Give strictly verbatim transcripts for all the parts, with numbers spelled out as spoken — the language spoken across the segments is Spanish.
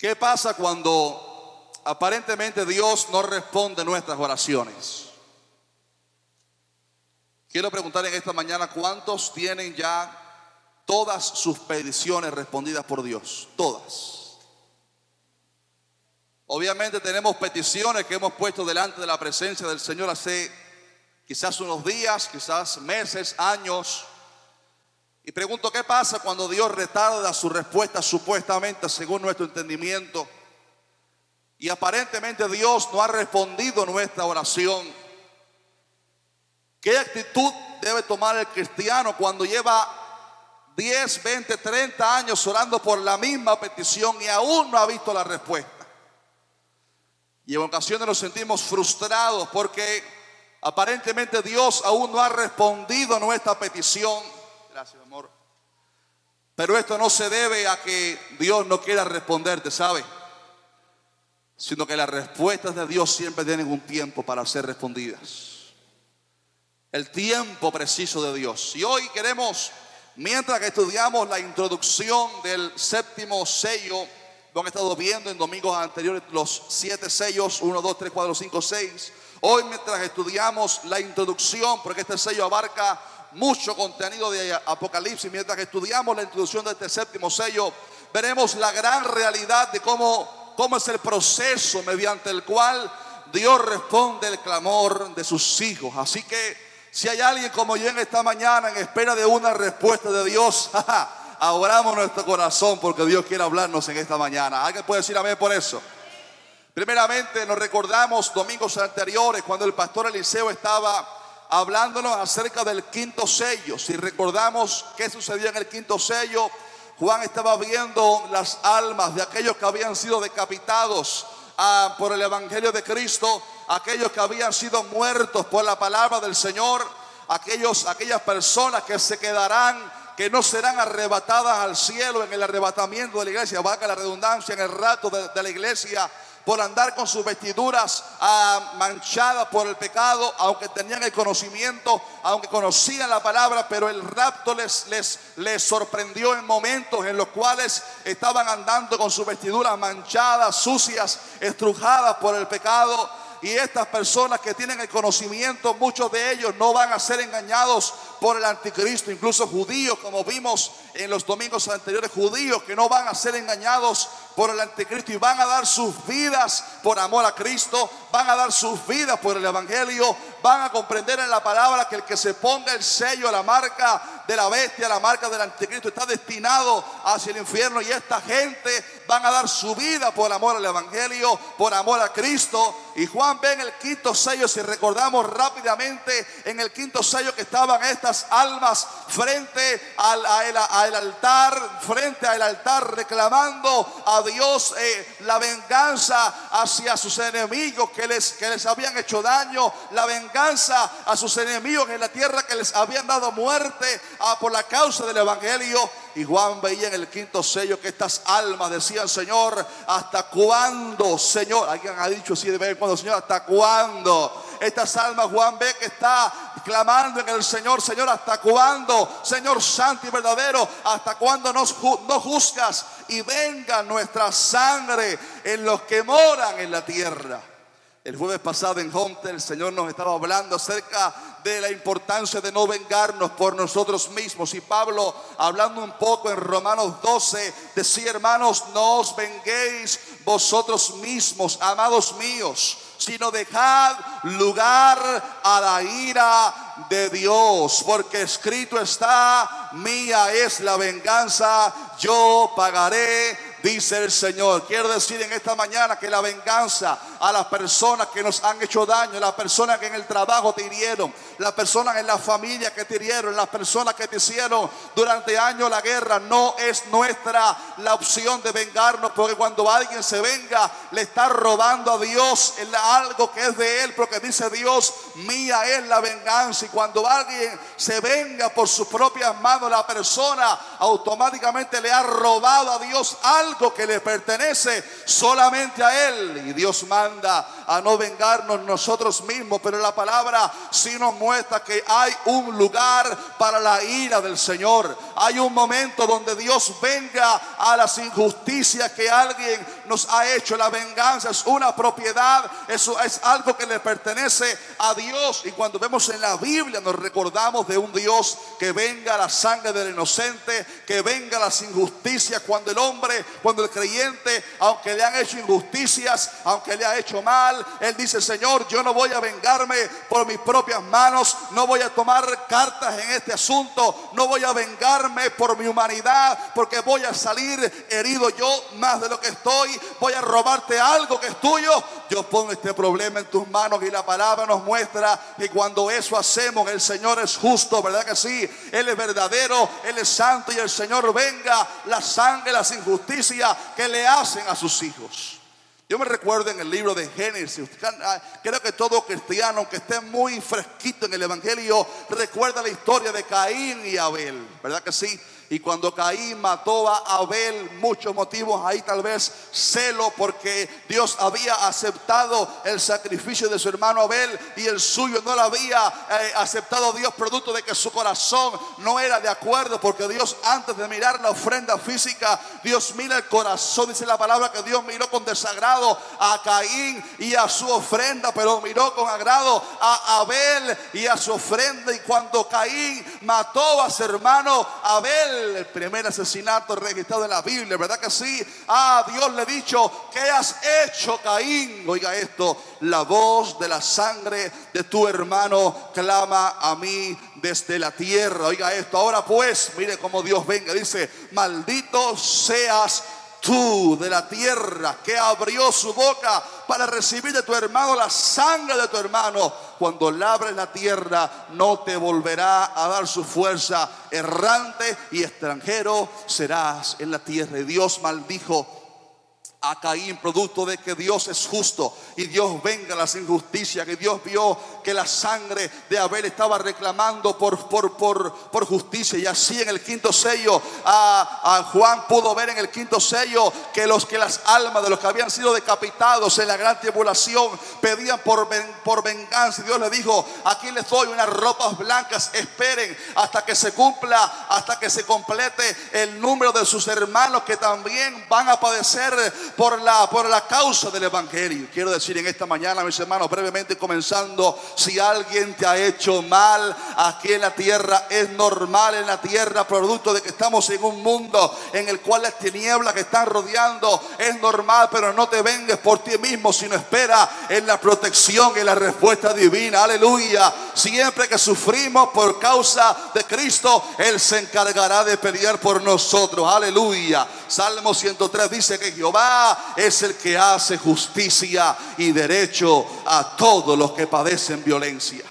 ¿Qué pasa cuando aparentemente Dios no responde nuestras oraciones? Quiero preguntar en esta mañana, ¿cuántos tienen ya todas sus peticiones respondidas por Dios? Todas. Obviamente tenemos peticiones que hemos puesto delante de la presencia del Señor hace quizás unos días, quizás meses, años. Y pregunto, ¿qué pasa cuando Dios retarda su respuesta supuestamente según nuestro entendimiento? Y aparentemente Dios no ha respondido nuestra oración. ¿Qué actitud debe tomar el cristiano cuando lleva diez, veinte, treinta años orando por la misma petición y aún no ha visto la respuesta? Y en ocasiones nos sentimos frustrados porque aparentemente Dios aún no ha respondido nuestra petición. Gracias, amor. Pero esto no se debe a que Dios no quiera responderte, ¿sabe? Sino que las respuestas de Dios siempre tienen un tiempo para ser respondidas. El tiempo preciso de Dios. Y hoy queremos, mientras que estudiamos la introducción del séptimo sello, lo han estado viendo en domingos anteriores, los siete sellos, uno, dos, tres, cuatro, cinco, seis. Hoy mientras estudiamos la introducción, porque este sello abarca mucho contenido de Apocalipsis, mientras que estudiamos la introducción de este séptimo sello, veremos la gran realidad de cómo, cómo es el proceso mediante el cual Dios responde el clamor de sus hijos. Así que si hay alguien como yo en esta mañana en espera de una respuesta de Dios, abramos nuestro corazón porque Dios quiere hablarnos en esta mañana. ¿Alguien puede decir amén por eso? Primeramente nos recordamos domingos anteriores cuando el pastor Eliseo estaba hablándonos acerca del quinto sello. Si recordamos qué sucedió en el quinto sello, Juan estaba viendo las almas de aquellos que habían sido decapitados ah, por el evangelio de Cristo, aquellos que habían sido muertos por la palabra del Señor, aquellos, aquellas personas que se quedarán, que no serán arrebatadas al cielo en el arrebatamiento de la iglesia, valga la redundancia, en el rapto de, de la iglesia, por andar con sus vestiduras ah, manchadas por el pecado, aunque tenían el conocimiento, aunque conocían la palabra, pero el rapto les, les, les sorprendió en momentos en los cuales estaban andando con sus vestiduras manchadas, sucias, estrujadas por el pecado. Y estas personas que tienen el conocimiento, muchos de ellos no van a ser engañados por el anticristo. Incluso judíos, como vimos en los domingos anteriores, judíos que no van a ser engañados por el anticristo y van a dar sus vidas por amor a Cristo, van a dar sus vidas por el evangelio, van a comprender en la palabra que el que se ponga el sello, la marca de la bestia, la marca del anticristo, está destinado hacia el infierno. Y esta gente van a dar su vida por amor al evangelio, por amor a Cristo. Y Juan ve en el quinto sello, si recordamos rápidamente, en el quinto sello que estaban estas almas frente al, a el, a el altar, frente al altar, reclamando a Dios eh, la venganza hacia sus enemigos que les, que les habían hecho daño, la venganza a sus enemigos en la tierra que les habían dado muerte ah, por la causa del evangelio. Y Juan veía en el quinto sello que estas almas decían: Señor, ¿hasta cuándo, Señor? Alguien ha dicho así de vez en cuando: Señor, ¿hasta cuándo? Estas almas, Juan ve que está clamando en el Señor: Señor, ¿hasta cuándo? Señor santo y verdadero, ¿hasta cuándo nos, nos juzgas? Y venga nuestra sangre en los que moran en la tierra. El jueves pasado en Hunter el Señor nos estaba hablando acerca de la importancia de no vengarnos por nosotros mismos. Y Pablo, hablando un poco en Romanos doce, decía: hermanos, no os venguéis vosotros mismos, amados míos, sino dejad lugar a la ira de Dios, porque escrito está: mía es la venganza, yo pagaré, dice el Señor. Quiero decir en esta mañana que la venganza a las personas que nos han hecho daño, las personas que en el trabajo te hirieron, las personas en la familia que te hirieron, las personas que te hicieron durante años la guerra, no es nuestra la opción de vengarnos, porque cuando alguien se venga le está robando a Dios algo que es de él, porque dice Dios: mía es la venganza. Y cuando alguien se venga por sus propias manos, la persona automáticamente le ha robado a Dios algo que le pertenece solamente a Él. Y Dios manda a no vengarnos nosotros mismos, pero la palabra sí nos muestra que hay un lugar para la ira del Señor. Hay un momento donde Dios venga a las injusticias que alguien nos ha hecho. La venganza es una propiedad, eso es algo que le pertenece a Dios. Y cuando vemos en la Biblia nos recordamos de un Dios que venga la sangre del inocente, que venga las injusticias. Cuando el hombre, cuando el creyente, aunque le han hecho injusticias, aunque le ha hecho mal, él dice: Señor, yo no voy a vengarme por mis propias manos, no voy a tomar cartas en este asunto, no voy a vengarme por mi humanidad, porque voy a salir herido yo más de lo que estoy. Voy a robarte algo que es tuyo. Yo pongo este problema en tus manos. Y la palabra nos muestra que cuando eso hacemos, el Señor es justo, ¿verdad que sí? Él es verdadero, Él es santo, y el Señor venga la sangre, las injusticias que le hacen a sus hijos. Yo me recuerdo en el libro de Génesis, creo que todo cristiano, aunque esté muy fresquito en el evangelio, recuerda la historia de Caín y Abel, ¿verdad que sí? Y cuando Caín mató a Abel, muchos motivos ahí, tal vez celo, porque Dios había aceptado el sacrificio de su hermano Abel y el suyo no lo había eh, aceptado Dios, producto de que su corazón no era de acuerdo. Porque Dios, antes de mirar la ofrenda física, Dios mira el corazón. Dice la palabra que Dios miró con desagrado a Caín y a su ofrenda, pero miró con agrado a Abel y a su ofrenda. Y cuando Caín mató a su hermano Abel, el primer asesinato registrado en la Biblia, ¿verdad que sí? Ah, Dios le ha dicho: ¿qué has hecho, Caín? Oiga esto: la voz de la sangre de tu hermano clama a mí desde la tierra. Oiga esto: ahora pues, mire cómo Dios venga, dice: maldito seas tú de la tierra, que abrió su boca para recibir de tu hermano la sangre de tu hermano. Cuando labres la tierra, no te volverá a dar su fuerza. Errante y extranjero serás en la tierra. Y Dios maldijo a Caín, producto de que Dios es justo y Dios venga las injusticias. Que Dios vio que la sangre de Abel estaba reclamando por, por, por, por justicia. Y así en el quinto sello, a, a Juan pudo ver en el quinto sello que, los, que las almas de los que habían sido decapitados en la gran tribulación pedían por, por venganza. Y Dios le dijo: aquí les doy unas ropas blancas, esperen hasta que se cumpla, hasta que se complete el número de sus hermanos que también van a padecer por la, por la causa del evangelio. Quiero decir en esta mañana, mis hermanos, brevemente comenzando: si alguien te ha hecho mal aquí en la tierra, es normal en la tierra, producto de que estamos en un mundo en el cual las tinieblas que están rodeando, es normal. Pero no te vengues por ti mismo, sino espera en la protección y la respuesta divina. Aleluya. Siempre que sufrimos por causa de Cristo, Él se encargará de pelear por nosotros. Aleluya. Salmo ciento tres dice que Jehová es el que hace justicia y derecho a todos los que padecen violencia.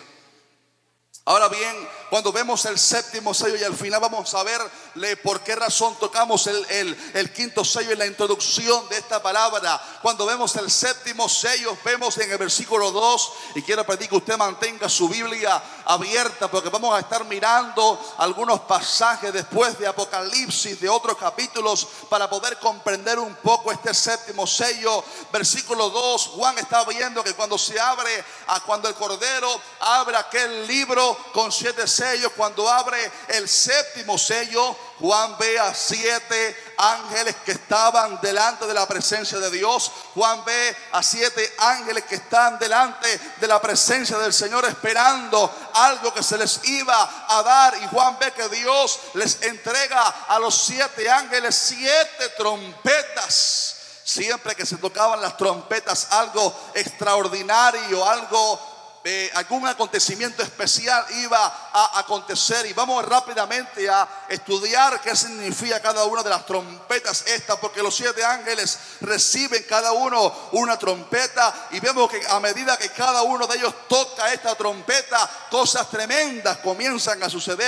Ahora bien, cuando vemos el séptimo sello, y al final vamos a verle por qué razón tocamos el, el, el quinto sello en la introducción de esta palabra. Cuando vemos el séptimo sello, vemos en el versículo dos, y quiero pedir que usted mantenga su Biblia abierta, porque vamos a estar mirando algunos pasajes después de Apocalipsis, de otros capítulos, para poder comprender un poco este séptimo sello. Versículo dos, Juan está viendo que cuando se abre, a cuando el Cordero abre aquel libro con siete sellos, cuando abre el séptimo sello, Juan ve a siete ángeles que estaban delante de la presencia de Dios. Juan ve a siete ángeles que están delante de la presencia del Señor, esperando algo que se les iba a dar. Y Juan ve que Dios les entrega a los siete ángeles siete trompetas. Siempre que se tocaban las trompetas, algo extraordinario, algo Eh, algún acontecimiento especial iba a acontecer. Y vamos rápidamente a estudiar qué significa cada una de las trompetas estas, porque los siete ángeles reciben cada uno una trompeta, y vemos que a medida que cada uno de ellos toca esta trompeta, cosas tremendas comienzan a suceder.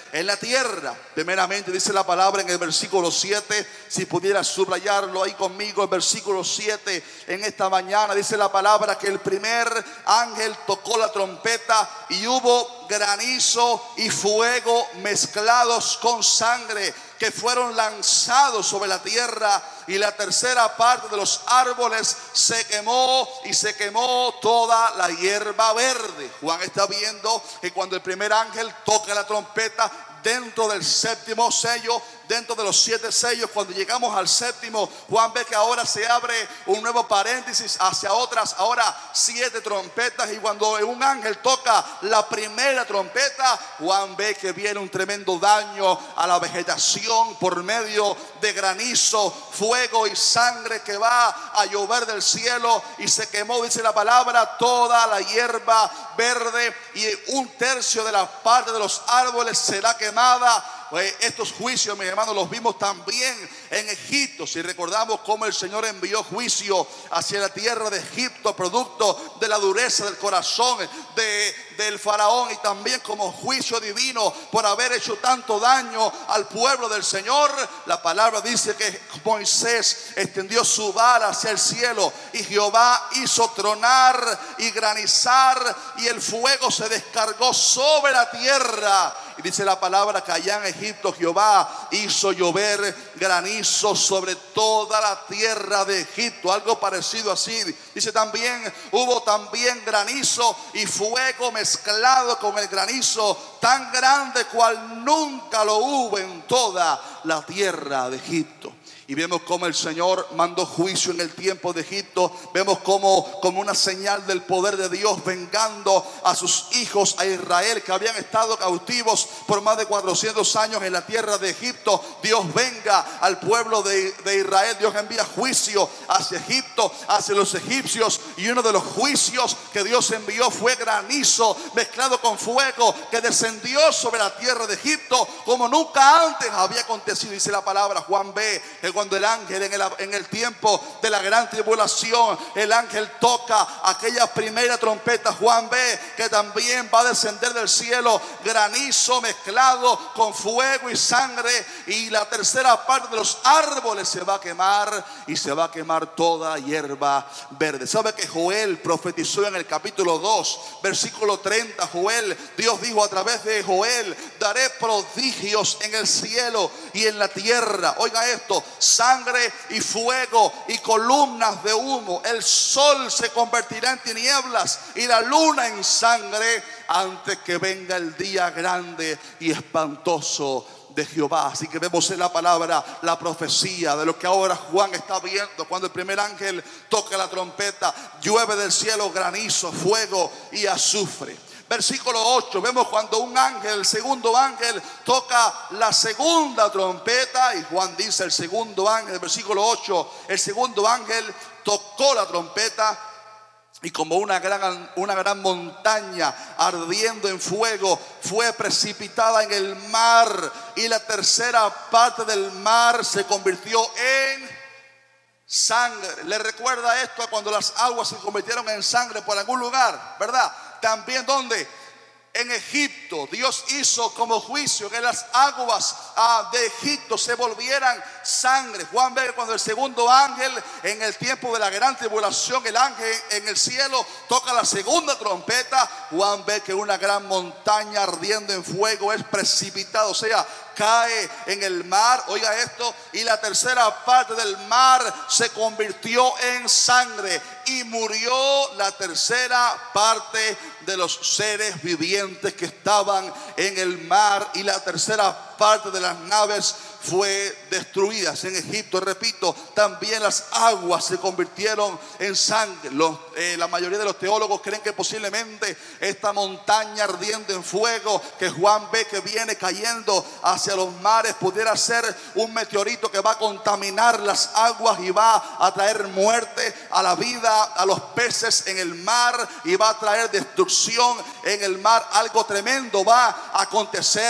en la tierra. Primeramente dice la palabra en el versículo siete, si pudiera subrayarlo ahí conmigo, el versículo siete, en esta mañana dice la palabra que el primer ángel tocó la trompeta y hubo granizo y fuego mezclados con sangre que fueron lanzados sobre la tierra, y la tercera parte de los árboles se quemó y se quemó toda la hierba verde. Juan está viendo que cuando el primer ángel toca la trompeta, dentro del séptimo sello, dentro de los siete sellos, cuando llegamos al séptimo, Juan ve que ahora se abre un nuevo paréntesis hacia otras, ahora siete trompetas, y cuando un ángel toca la primera trompeta, Juan ve que viene un tremendo daño a la vegetación por medio de granizo, fuego y sangre que va a llover del cielo, y se quemó, dice la palabra, toda la hierba verde, y un tercio de la parte de los árboles será quemada. Estos juicios, mis hermanos, los vimos también en Egipto. Si recordamos cómo el Señor envió juicio hacia la tierra de Egipto, producto de la dureza del corazón de, del faraón, y también como juicio divino por haber hecho tanto daño al pueblo del Señor, la palabra dice que Moisés extendió su vara hacia el cielo y Jehová hizo tronar y granizar, y el fuego se descargó sobre la tierra. Y dice la palabra que allá en Egipto Jehová hizo llover granizo sobre toda la tierra de Egipto. Algo parecido así. Dice también, hubo también granizo y fuego mezclado con el granizo, tan grande cual nunca lo hubo en toda la tierra de Egipto. Y vemos cómo el Señor mandó juicio en el tiempo de Egipto. Vemos cómo, como una señal del poder de Dios, vengando a sus hijos, a Israel, que habían estado cautivos por más de cuatrocientos años en la tierra de Egipto. Dios venga al pueblo de, de Israel. Dios envía juicio hacia Egipto, hacia los egipcios. Y uno de los juicios que Dios envió fue granizo mezclado con fuego, que descendió sobre la tierra de Egipto como nunca antes había acontecido. Dice la palabra, Juan ve que cuando el ángel en el, en el tiempo de la gran tribulación, el ángel toca aquella primera trompeta, Juan ve que también va a descender del cielo granizo mezclado con fuego y sangre, y la tercera parte de los árboles se va a quemar, y se va a quemar toda hierba verde. ¿Sabe que Joel profetizó en el capítulo dos, versículo treinta? Joel, Dios dijo a través de Joel: daré prodigios en el cielo y en la tierra. Oiga esto: sangre y fuego y columnas de humo. El sol se convertirá en tinieblas y la luna en sangre, antes que venga el día grande y espantoso de Jehová. Así que vemos en la palabra la profecía de lo que ahora Juan está viendo. Cuando el primer ángel toca la trompeta, llueve del cielo granizo, fuego y azufre. Versículo ocho, vemos cuando un ángel, el segundo ángel, toca la segunda trompeta, y Juan dice el segundo ángel, versículo ocho, el segundo ángel tocó la trompeta, y como una gran, una gran montaña ardiendo en fuego fue precipitada en el mar, y la tercera parte del mar se convirtió en sangre. ¿Le recuerda esto a cuando las aguas se convirtieron en sangre por algún lugar, verdad? También donde en Egipto Dios hizo como juicio que las aguas ah, de Egipto se volvieran sangre. Juan ve cuando el segundo ángel, en el tiempo de la gran tribulación, el ángel en el cielo toca la segunda trompeta. Juan ve que una gran montaña ardiendo en fuego es precipitada, o sea, cae en el mar. Oiga esto: y la tercera parte del mar se convirtió en sangre, y murió la tercera parte de los seres vivientes que estaban en el mar, y la tercera parte de las naves fue destruidas. En Egipto, repito, también las aguas se convirtieron en sangre. Los, eh, la mayoría de los teólogos creen que posiblemente esta montaña ardiendo en fuego que Juan ve que viene cayendo hacia los mares pudiera ser un meteorito que va a contaminar las aguas y va a traer muerte a la vida, a los peces en el mar, y va a traer destrucción en el mar. Algo tremendo va a acontecer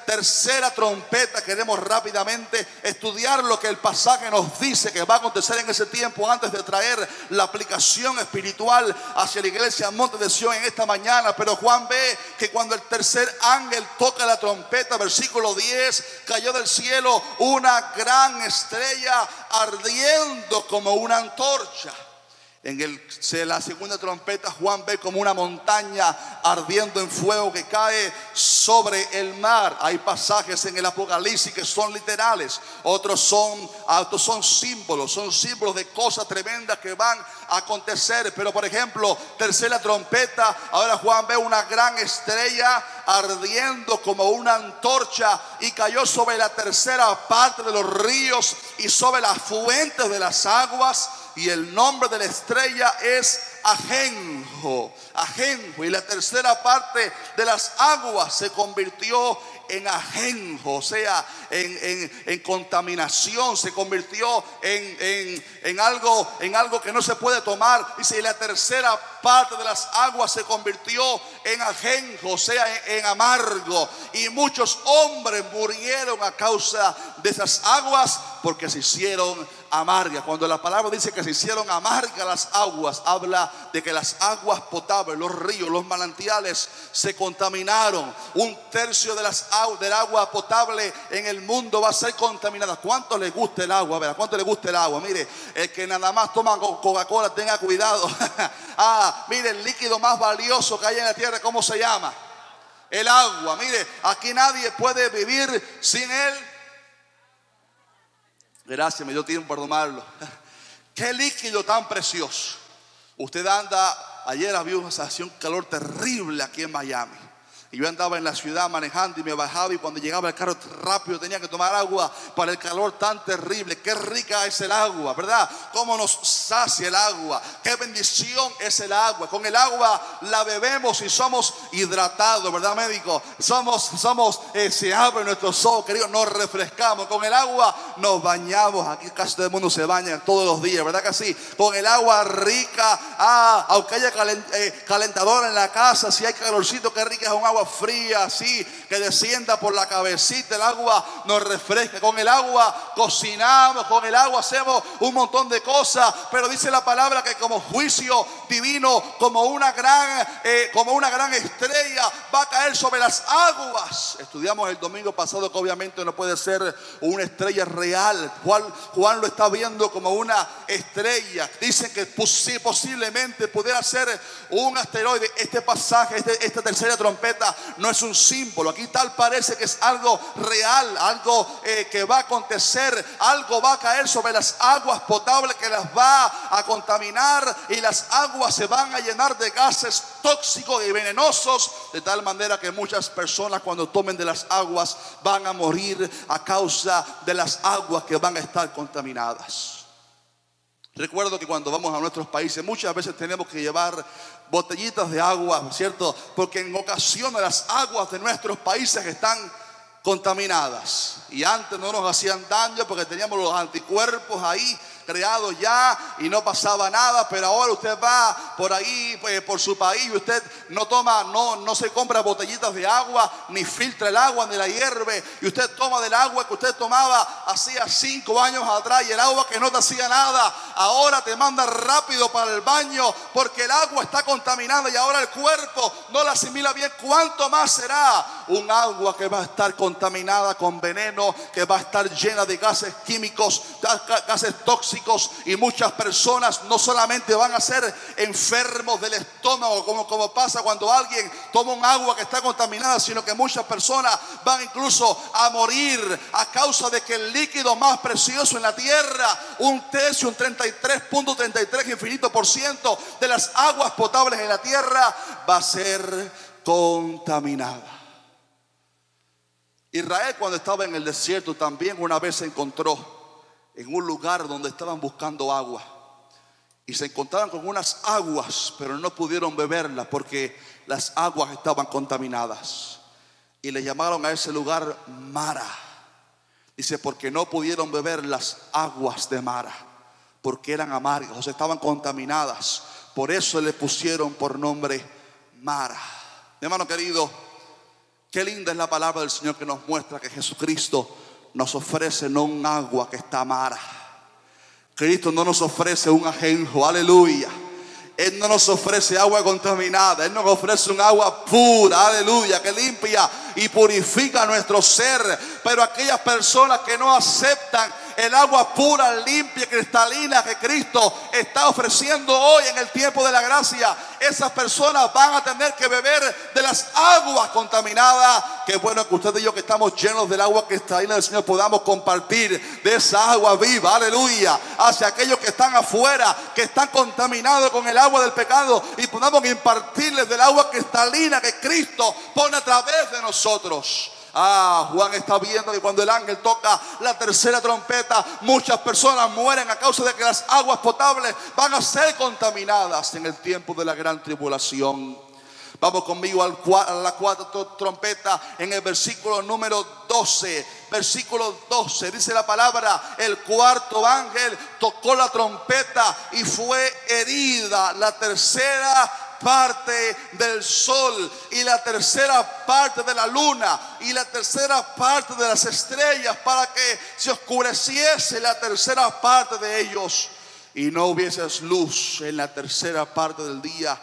tercera trompeta, queremos rápidamente estudiar lo que el pasaje nos dice que va a acontecer en ese tiempo antes de traer la aplicación espiritual hacia la iglesia Monte de Sion en esta mañana. Pero Juan ve que cuando el tercer ángel toca la trompeta, versículo diez, cayó del cielo una gran estrella ardiendo como una antorcha. En el, la segunda trompeta, Juan ve como una montaña ardiendo en fuego que cae sobre el mar. Hay pasajes en el Apocalipsis que son literales, otros son, otros son símbolos, son símbolos de cosas tremendas que van a acontecer. Pero por ejemplo, tercera trompeta, ahora Juan ve una gran estrella ardiendo como una antorcha y cayó sobre la tercera parte de los ríos y sobre las fuentes de las aguas. Y el nombre de la estrella es Ajenjo, Ajenjo. Y la tercera parte de las aguas se convirtió en ajenjo, o sea, en, en, en contaminación, se convirtió en, en, en, algo, en algo que no se puede tomar. Dice, y la tercera parte de las aguas se convirtió en ajenjo, o sea, en, en amargo. Y muchos hombres murieron a causa de esas aguas porque se hicieron amargas. Cuando la palabra dice que se hicieron amargas las aguas, habla de que las aguas potables, los ríos, los manantiales se contaminaron. Un tercio de las del agua potable en el mundo va a ser contaminada. ¿Cuánto le gusta el agua? ¿Verdad? ¿Cuánto le gusta el agua? Mire, el que nada más toma Coca-Cola, tenga cuidado. Ah, mire, el líquido más valioso que hay en la tierra, ¿cómo se llama? El agua. Mire, aquí nadie puede vivir sin él. Gracias, me dio tiempo para tomarlo. Qué líquido tan precioso. Usted anda, ayer había una sensación de calor terrible aquí en Miami. Y yo andaba en la ciudad manejando y me bajaba, y cuando llegaba el carro rápido tenía que tomar agua para el calor tan terrible. Qué rica es el agua, ¿verdad? Cómo nos sacia el agua. Qué bendición es el agua. Con el agua la bebemos y somos hidratados, ¿verdad, médico? Somos, somos eh, se abren nuestros ojos, queridos, nos refrescamos. Con el agua nos bañamos. Aquí casi todo el mundo se baña todos los días, ¿verdad que sí? Con el agua rica, ah, aunque haya calent, eh, calentador en la casa, si hay calorcito, qué rica es un agua fría, así que descienda por la cabecita. El agua nos refresca. Con el agua cocinamos, con el agua hacemos un montón de cosas. Pero dice la palabra que como juicio divino, como una gran eh, como una gran estrella va a caer sobre las aguas. Estudiamos el domingo pasado que obviamente no puede ser una estrella real. Juan, Juan lo está viendo como una estrella. Dicen que posiblemente pudiera ser un asteroide. Este pasaje, este, esta tercera trompeta no es un símbolo. Aquí tal parece que es algo real, algo eh, que va a acontecer. Algo va a caer sobre las aguas potables que las va a contaminar, y las aguas se van a llenar de gases tóxicos y venenosos, de tal manera que muchas personas cuando tomen de las aguas van a morir a causa de las aguas que van a estar contaminadas. Recuerdo que cuando vamos a nuestros países muchas veces tenemos que llevar botellitas de agua, ¿cierto? Porque en ocasiones las aguas de nuestros países están contaminadas. Y antes no nos hacían daño porque teníamos los anticuerpos ahí creados ya y no pasaba nada. Pero ahora usted va por ahí, pues, por su país, y usted no toma, no, no se compra botellitas de agua, ni filtra el agua, ni la hierve, y usted toma del agua que usted tomaba hacía cinco años atrás, y el agua que no te hacía nada ahora te manda rápido para el baño porque el agua está contaminada y ahora el cuerpo no la asimila bien. ¿Cuánto más será un agua que va a estar contaminada con veneno, que va a estar llena de gases químicos, gases tóxicos? Y muchas personas no solamente van a ser enfermos del estómago, como, como pasa cuando alguien toma un agua que está contaminada, sino que muchas personas van incluso a morir a causa de que el líquido más precioso en la tierra, un tercio, un treinta y tres punto treinta y tres infinito por ciento de las aguas potables en la tierra va a ser contaminada. Israel, cuando estaba en el desierto, también una vez se encontró en un lugar donde estaban buscando agua, y se encontraron con unas aguas, pero no pudieron beberlas porque las aguas estaban contaminadas, y le llamaron a ese lugar Mara. Dice, porque no pudieron beber las aguas de Mara, porque eran amargas, o sea, estaban contaminadas. Por eso le pusieron por nombre Mara. Mi hermano querido, Qué linda es la palabra del Señor que nos muestra que Jesucristo nos ofrece no un agua que está amara. Cristo no nos ofrece un ajenjo, aleluya. Él no nos ofrece agua contaminada. Él nos ofrece un agua pura, aleluya, que limpia y purifica nuestro ser. Pero aquellas personas que no aceptan el agua pura, limpia, cristalina que Cristo está ofreciendo hoy en el tiempo de la gracia, esas personas van a tener que beber de las aguas contaminadas. Qué bueno que usted y yo, que estamos llenos del agua cristalina del Señor, podamos compartir de esa agua viva, aleluya, hacia aquellos que están afuera, que están contaminados con el agua del pecado, y podamos impartirles del agua cristalina que Cristo pone a través de nosotros. Ah, Juan está viendo que cuando el ángel toca la tercera trompeta, muchas personas mueren a causa de que las aguas potables van a ser contaminadas en el tiempo de la gran tribulación. Vamos conmigo al, a la cuarta trompeta en el versículo número doce. Versículo doce, dice la palabra: el cuarto ángel tocó la trompeta y fue herida la tercera parte del sol y la tercera parte de la luna y la tercera parte de las estrellas, para que se oscureciese la tercera parte de ellos y no hubiese luz en la tercera parte del día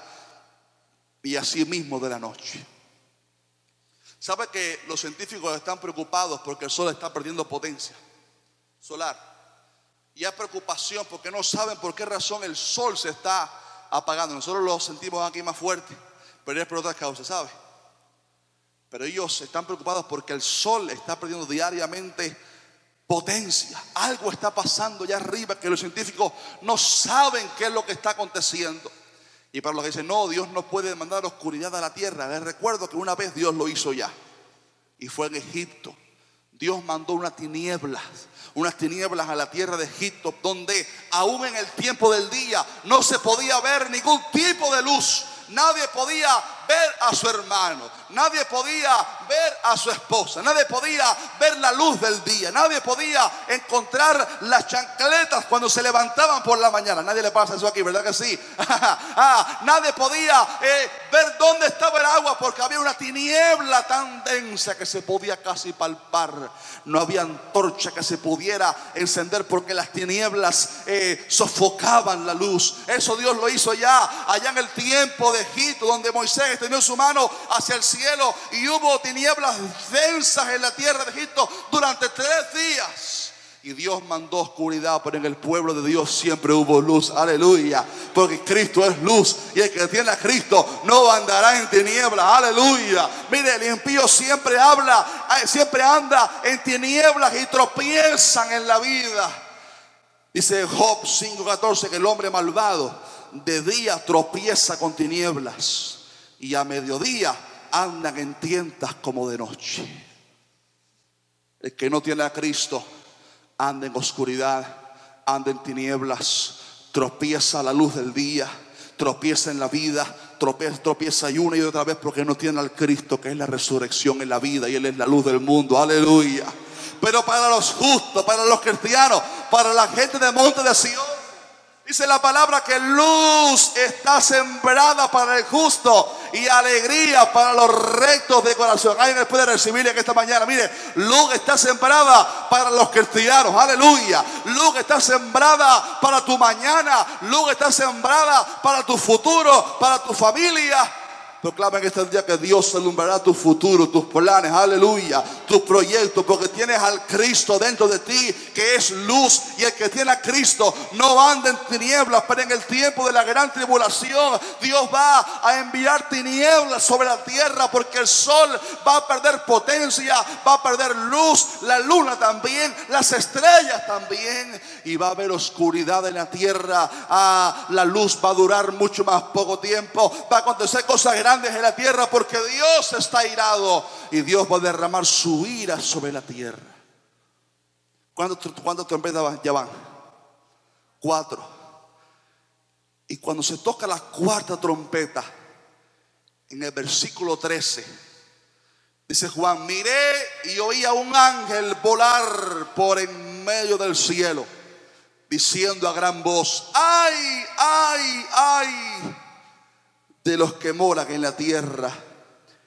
y asimismo de la noche. ¿Sabe que los científicos están preocupados porque el sol está perdiendo potencia solar? Y hay preocupación porque no saben por qué razón el sol se está apagando. Nosotros lo sentimos aquí más fuerte, pero es por otras causas, ¿sabe? Pero ellos están preocupados porque el sol está perdiendo diariamente potencia. Algo está pasando allá arriba que los científicos no saben qué es lo que está aconteciendo. Y para los que dicen, no, Dios no puede mandar oscuridad a la tierra, les recuerdo que una vez Dios lo hizo ya, y fue en Egipto. Dios mandó unas tinieblas, unas tinieblas a la tierra de Egipto, donde aún en el tiempo del día no se podía ver ningún tipo de luz. Nadie podía ver a su hermano, nadie podía ver a su esposa, nadie podía ver la luz del día, nadie podía encontrar las chancletas cuando se levantaban por la mañana. Nadie le pasa eso aquí, ¿verdad que sí? ah, nadie podía eh, ver dónde estaba el agua, porque había una tiniebla tan densa que se podía casi palpar. No había antorcha que se pudiera encender porque las tinieblas eh, sofocaban la luz. Eso Dios lo hizo ya allá en el tiempo de Egipto, donde Moisés extendió su mano hacia el cielo y hubo tinieblas densas en la tierra de Egipto durante tres días. Y Dios mandó oscuridad, pero en el pueblo de Dios siempre hubo luz, aleluya, porque Cristo es luz, y el que tiene a Cristo no andará en tinieblas, aleluya. Mire, el impío siempre habla, siempre anda en tinieblas y tropiezan en la vida. Dice Job cinco catorce que el hombre malvado de día tropieza con tinieblas y a mediodía andan en tientas como de noche. El que no tiene a Cristo anda en oscuridad, anda en tinieblas, tropieza a la luz del día, tropieza en la vida, tropieza, tropieza y una y otra vez porque no tiene al Cristo, que es la resurrección en la vida, y Él es la luz del mundo, aleluya. Pero para los justos, para los cristianos, para la gente del monte de Sion, dice la palabra que luz está sembrada para el justo y alegría para los rectos de corazón. Alguien puede recibir en esta mañana. Mire, luz está sembrada para los cristianos, aleluya. Luz está sembrada para tu mañana. Luz está sembrada para tu futuro, para tu familia. Proclama en este día que Dios alumbrará tu futuro, tus planes, aleluya, tus proyectos, porque tienes al Cristo dentro de ti, que es luz, y el que tiene a Cristo no anda en tinieblas. Pero en el tiempo de la gran tribulación, Dios va a enviar tinieblas sobre la tierra, porque el sol va a perder potencia, va a perder luz, la luna también, las estrellas también, y va a haber oscuridad en la tierra. Ah, la luz va a durar mucho más poco tiempo, va a acontecer cosas grandes en la tierra, porque Dios está irado y Dios va a derramar su ira sobre la tierra. ¿Cuántas cuántas trompetas ya van? Cuatro. Y cuando se toca la cuarta trompeta, en el versículo trece, dice Juan: miré y oí a un ángel volar por en medio del cielo, diciendo a gran voz: ay, ay, ay de los que moran en la tierra,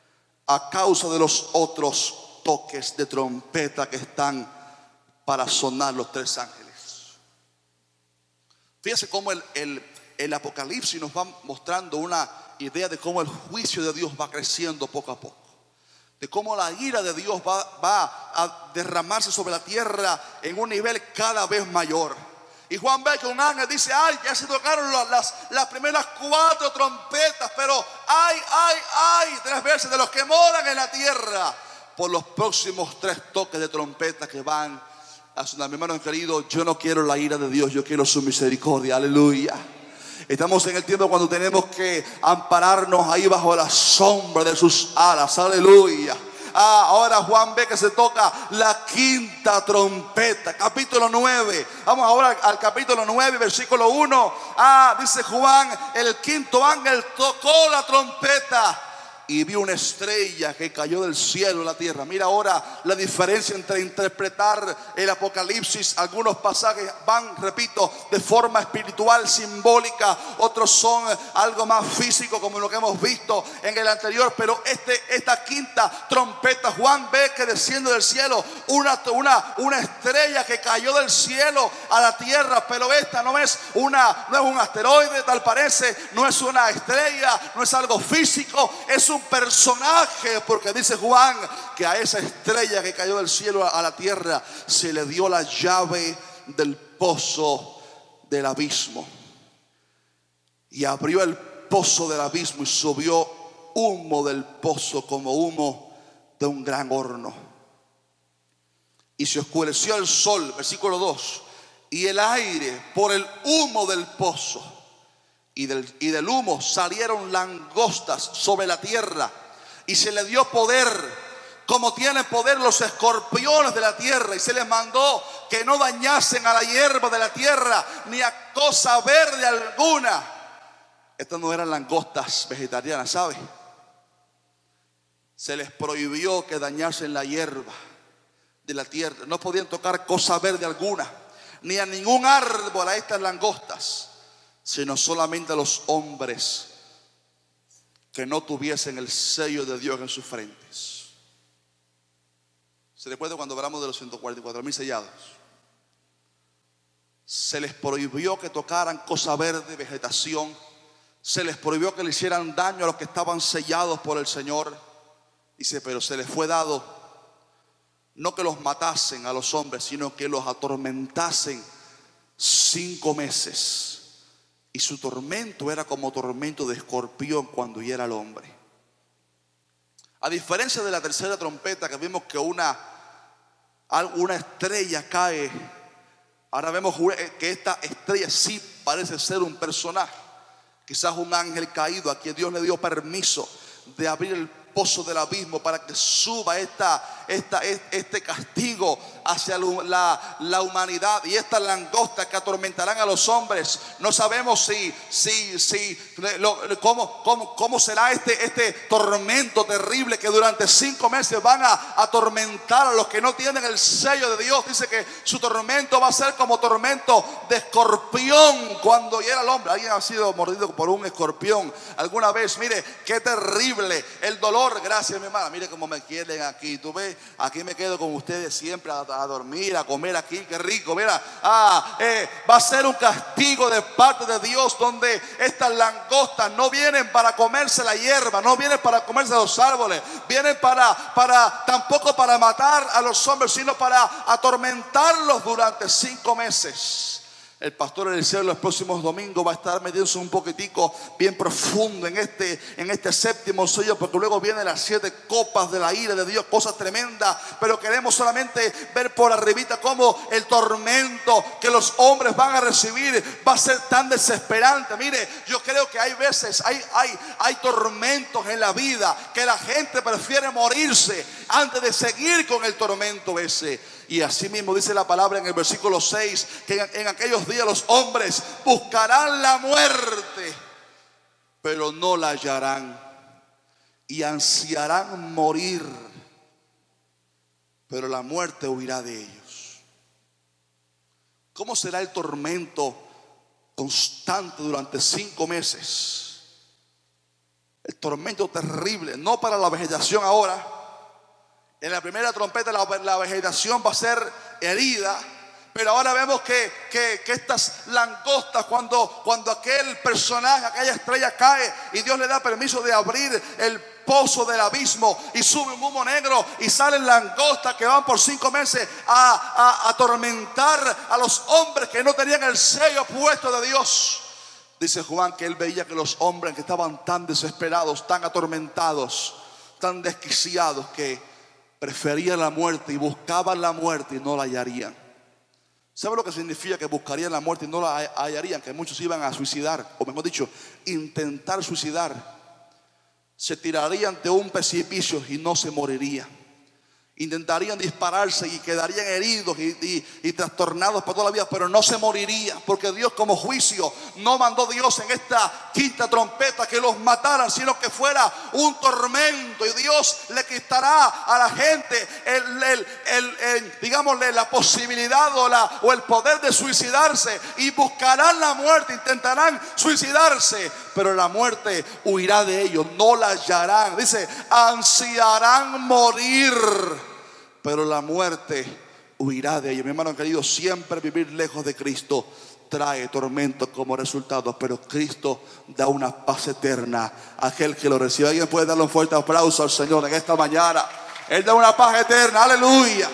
a causa de los otros toques de trompeta que están para sonar los tres ángeles. Fíjese cómo el, el, el Apocalipsis nos va mostrando una idea de cómo el juicio de Dios va creciendo poco a poco, de cómo la ira de Dios va, va a derramarse sobre la tierra en un nivel cada vez mayor. Y Juan ve que un ángel dice: ay, ya se tocaron las, las, las primeras cuatro trompetas, pero ay, ay, ay, tres veces de los que moran en la tierra por los próximos tres toques de trompeta que van a sonar. Mi hermano querido, yo no quiero la ira de Dios, yo quiero su misericordia. Aleluya. Estamos en el tiempo cuando tenemos que ampararnos ahí bajo la sombra de sus alas. Aleluya. Ah, ahora Juan ve que se toca la quinta trompeta, capítulo nueve. Vamos ahora al capítulo nueve, versículo uno. Ah, dice Juan: el quinto ángel tocó la trompeta y vi una estrella que cayó del cielo a la tierra. Mira ahora la diferencia entre interpretar el Apocalipsis. Algunos pasajes van, repito, de forma espiritual, simbólica. Otros son algo más físico, como lo que hemos visto en el anterior. Pero este, esta quinta trompeta, Juan ve que desciende del cielo una, una, una estrella que cayó del cielo a la tierra. Pero esta no es, una, no es un asteroide, tal parece. No es una estrella, no es algo físico. Es un personaje, porque dice Juan que a esa estrella que cayó del cielo a la tierra se le dio la llave del pozo del abismo, y abrió el pozo del abismo y subió humo del pozo como humo de un gran horno, y se oscureció el sol, versículo dos, y el aire por el humo del pozo. Y del, y del humo salieron langostas sobre la tierra, y se le dio poder como tienen poder los escorpiones de la tierra, y se les mandó que no dañasen a la hierba de la tierra ni a cosa verde alguna. Estas no eran langostas vegetarianas, ¿sabe? Se les prohibió que dañasen la hierba de la tierra. No podían tocar cosa verde alguna, ni a ningún árbol a estas langostas, sino solamente a los hombres que no tuviesen el sello de Dios en sus frentes. ¿Se recuerda cuando hablamos de los ciento cuarenta y cuatro mil sellados? Se les prohibió que tocaran cosa verde, vegetación. Se les prohibió que le hicieran daño a los que estaban sellados por el Señor. Dice, pero se les fue dado no que los matasen a los hombres, sino que los atormentasen cinco meses. Y su tormento era como tormento de escorpión cuando hiera al hombre. A diferencia de la tercera trompeta, que vimos que una, una estrella cae, ahora vemos que esta estrella sí parece ser un personaje, quizás un ángel caído a quien Dios le dio permiso de abrir el pozo del abismo para que suba esta, esta, este castigo hacia la, la humanidad, y estas langostas que atormentarán a los hombres. No sabemos si, si, si lo, cómo, cómo, cómo será este, este tormento terrible que durante cinco meses van a atormentar a los que no tienen el sello de Dios. Dice que su tormento va a ser como tormento de escorpión cuando hiera al hombre. ¿Alguien ha sido mordido por un escorpión alguna vez? Mire, qué terrible el dolor. Gracias, mi hermana. Mire cómo me quieren aquí. Tú ves, aquí me quedo con ustedes siempre a, a dormir, a comer aquí. Qué rico. Mira, ah, eh, va a ser un castigo de parte de Dios, donde estas langostas no vienen para comerse la hierba, no vienen para comerse los árboles, vienen para, para tampoco para matar a los hombres, sino para atormentarlos durante cinco meses. El pastor Eliseo los próximos domingos va a estar metiéndose un poquitico bien profundo en este, en este séptimo sello, porque luego vienen las siete copas de la ira de Dios, cosas tremendas. Pero queremos solamente ver por arribita cómo el tormento que los hombres van a recibir va a ser tan desesperante. Mire, yo creo que hay veces, hay, hay, hay tormentos en la vida que la gente prefiere morirse antes de seguir con el tormento ese. Y así mismo dice la palabra en el versículo seis, que en, en aquellos días los hombres buscarán la muerte, pero no la hallarán, y ansiarán morir, pero la muerte huirá de ellos. ¿Cómo será el tormento constante durante cinco meses? El tormento terrible, no para la vegetación ahora. En la primera trompeta la, la vegetación va a ser herida. Pero ahora vemos que, que, que estas langostas, cuando, cuando aquel personaje, aquella estrella cae y Dios le da permiso de abrir el pozo del abismo y sube un humo negro y salen langostas que van por cinco meses a, a, a atormentar a los hombres que no tenían el sello puesto de Dios. Dice Juan que él veía que los hombres que estaban tan desesperados, tan atormentados, tan desquiciados, que preferían la muerte y buscaban la muerte y no la hallarían. ¿Sabe lo que significa que buscarían la muerte y no la hallarían? Que muchos iban a suicidar, o mejor dicho, intentar suicidar. Se tirarían de un precipicio y no se morirían. Intentarían dispararse y quedarían heridos y, y, y trastornados por toda la vida, pero no se morirían, porque Dios, como juicio, no mandó Dios en esta quinta trompeta que los mataran, sino que fuera un tormento, y Dios le quitará a la gente el, el, el, el, digámosle, la posibilidad o, la, o el poder de suicidarse, y buscarán la muerte, intentarán suicidarse, pero la muerte huirá de ellos, no la hallarán. Dice, ansiarán morir, pero la muerte huirá de ellos. Mi hermano querido, siempre vivir lejos de Cristo trae tormento como resultado, pero Cristo da una paz eterna a aquel que lo recibe. Alguien puede darle un fuerte aplauso al Señor en esta mañana. Él da una paz eterna, aleluya.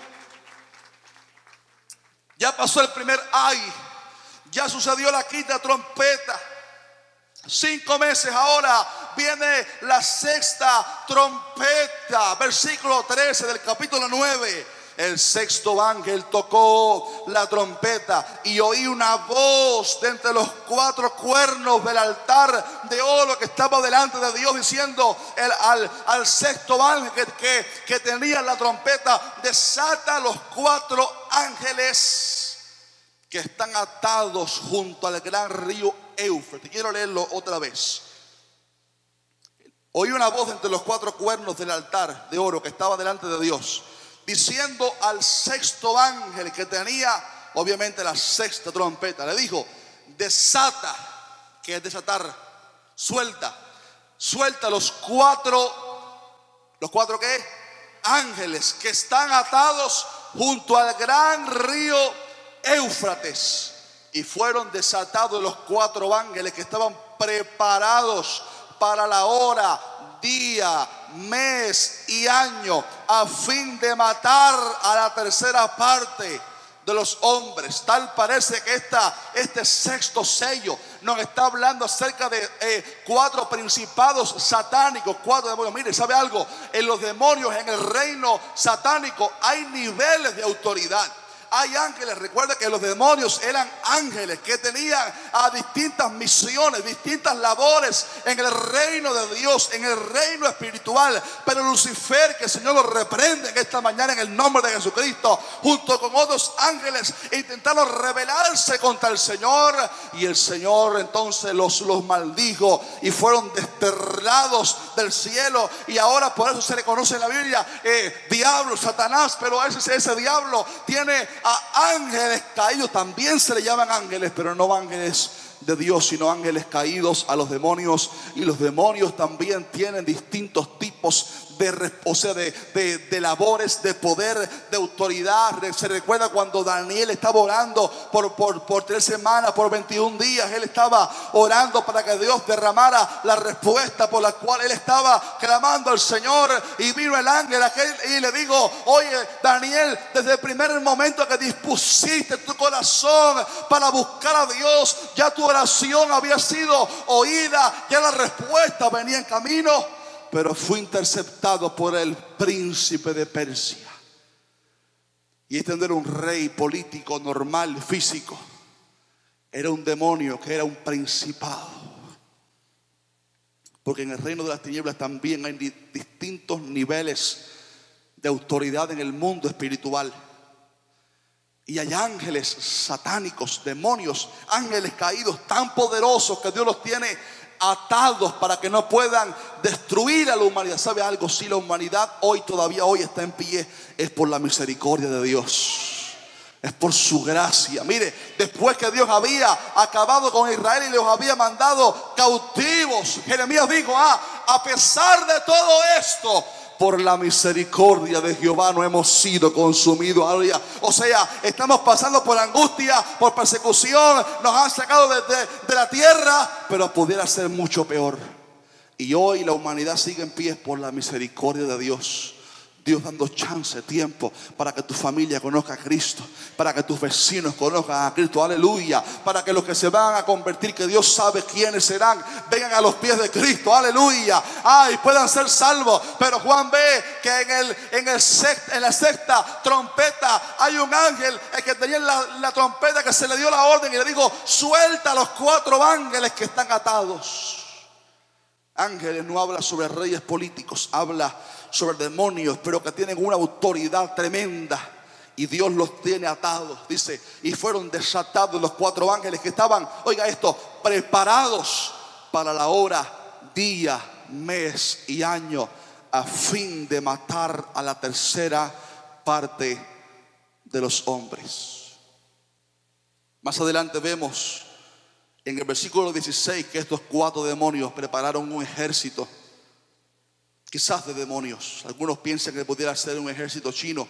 Ya pasó el primer ay, ya sucedió la quinta trompeta. Cinco meses ahora viene la sexta trompeta. Versículo trece del capítulo nueve. El sexto ángel tocó la trompeta y oí una voz de entre los cuatro cuernos del altar de oro que estaba delante de Dios, diciendo el, al, al sexto ángel que, que, que tenía la trompeta: desata los cuatro ángeles que están atados junto al gran río Éufrates. Quiero leerlo otra vez. Oí una voz entre los cuatro cuernos del altar de oro que estaba delante de Dios, diciendo al sexto ángel que tenía, obviamente, la sexta trompeta, le dijo: desata, que es desatar, suelta, suelta los cuatro, ¿los cuatro qué? Ángeles que están atados junto al gran río Éufrates. Y fueron desatados los cuatro ángeles que estaban preparados para la hora, día, mes y año, a fin de matar a la tercera parte de los hombres. Tal parece que esta, este sexto sello nos está hablando acerca de eh, cuatro principados satánicos, cuatro demonios. Mire, ¿sabe algo? En los demonios, en el reino satánico, hay niveles de autoridad. Hay ángeles, recuerda que los demonios eran ángeles que tenían a distintas misiones, distintas labores en el reino de Dios, en el reino espiritual. Pero Lucifer, que el Señor lo reprende en esta mañana en el nombre de Jesucristo, junto con otros ángeles, intentaron rebelarse contra el Señor, y el Señor entonces los, los maldijo y fueron desterrados del cielo. Y ahora por eso se le conoce en la Biblia eh, diablo, Satanás. Pero ese, ese diablo tiene a ángeles caídos. También se le llaman ángeles, pero no ángeles de Dios, sino ángeles caídos a los demonios. Y los demonios también tienen distintos tipos de, o sea, de, de, de labores, de poder, de autoridad. Se recuerda cuando Daniel estaba orando por, por, por tres semanas, por veintiún días. Él estaba orando para que Dios derramara la respuesta por la cual él estaba clamando al Señor. Y vino el ángel aquel y le dijo: oye, Daniel, desde el primer momento que dispusiste tu corazón para buscar a Dios, ya tu oración había sido oída, ya la respuesta venía en camino. Pero fue interceptado por el príncipe de Persia. Y este no era un rey político normal, físico. Era un demonio que era un principado. Porque en el reino de las tinieblas también hay distintos niveles de autoridad en el mundo espiritual. Y hay ángeles satánicos, demonios, ángeles caídos tan poderosos que Dios los tiene atados para que no puedan destruir a la humanidad. ¿Sabe algo? Si la humanidad hoy, todavía hoy está en pie, es por la misericordia de Dios. Es por su gracia. Mire, después que Dios había acabado con Israel y los había mandado cautivos, Jeremías dijo, ah, a pesar de todo esto, por la misericordia de Jehová no hemos sido consumidos. Aleluya. O sea, estamos pasando por angustia, por persecución, nos han sacado de, de, de la tierra, pero pudiera ser mucho peor. Y hoy la humanidad sigue en pie por la misericordia de Dios. Dios dando chance, tiempo para que tu familia conozca a Cristo, para que tus vecinos conozcan a Cristo, aleluya, para que los que se van a convertir, que Dios sabe quiénes serán, vengan a los pies de Cristo, aleluya, ay, puedan ser salvos. Pero Juan ve que en, el, en, el sexta, en la sexta trompeta hay un ángel, el que tenía la, la trompeta, que se le dio la orden y le dijo, suelta a los cuatro ángeles que están atados. Ángeles no habla sobre reyes políticos, habla sobre demonios, pero que tienen una autoridad tremenda. Y Dios los tiene atados, dice, y fueron desatados los cuatro ángeles que estaban, oiga esto, preparados para la hora, día, mes y año, a fin de matar a la tercera parte de los hombres. Más adelante vemos en el versículo dieciséis que estos cuatro demonios prepararon un ejército, quizás de demonios. Algunos piensan que pudiera ser un ejército chino,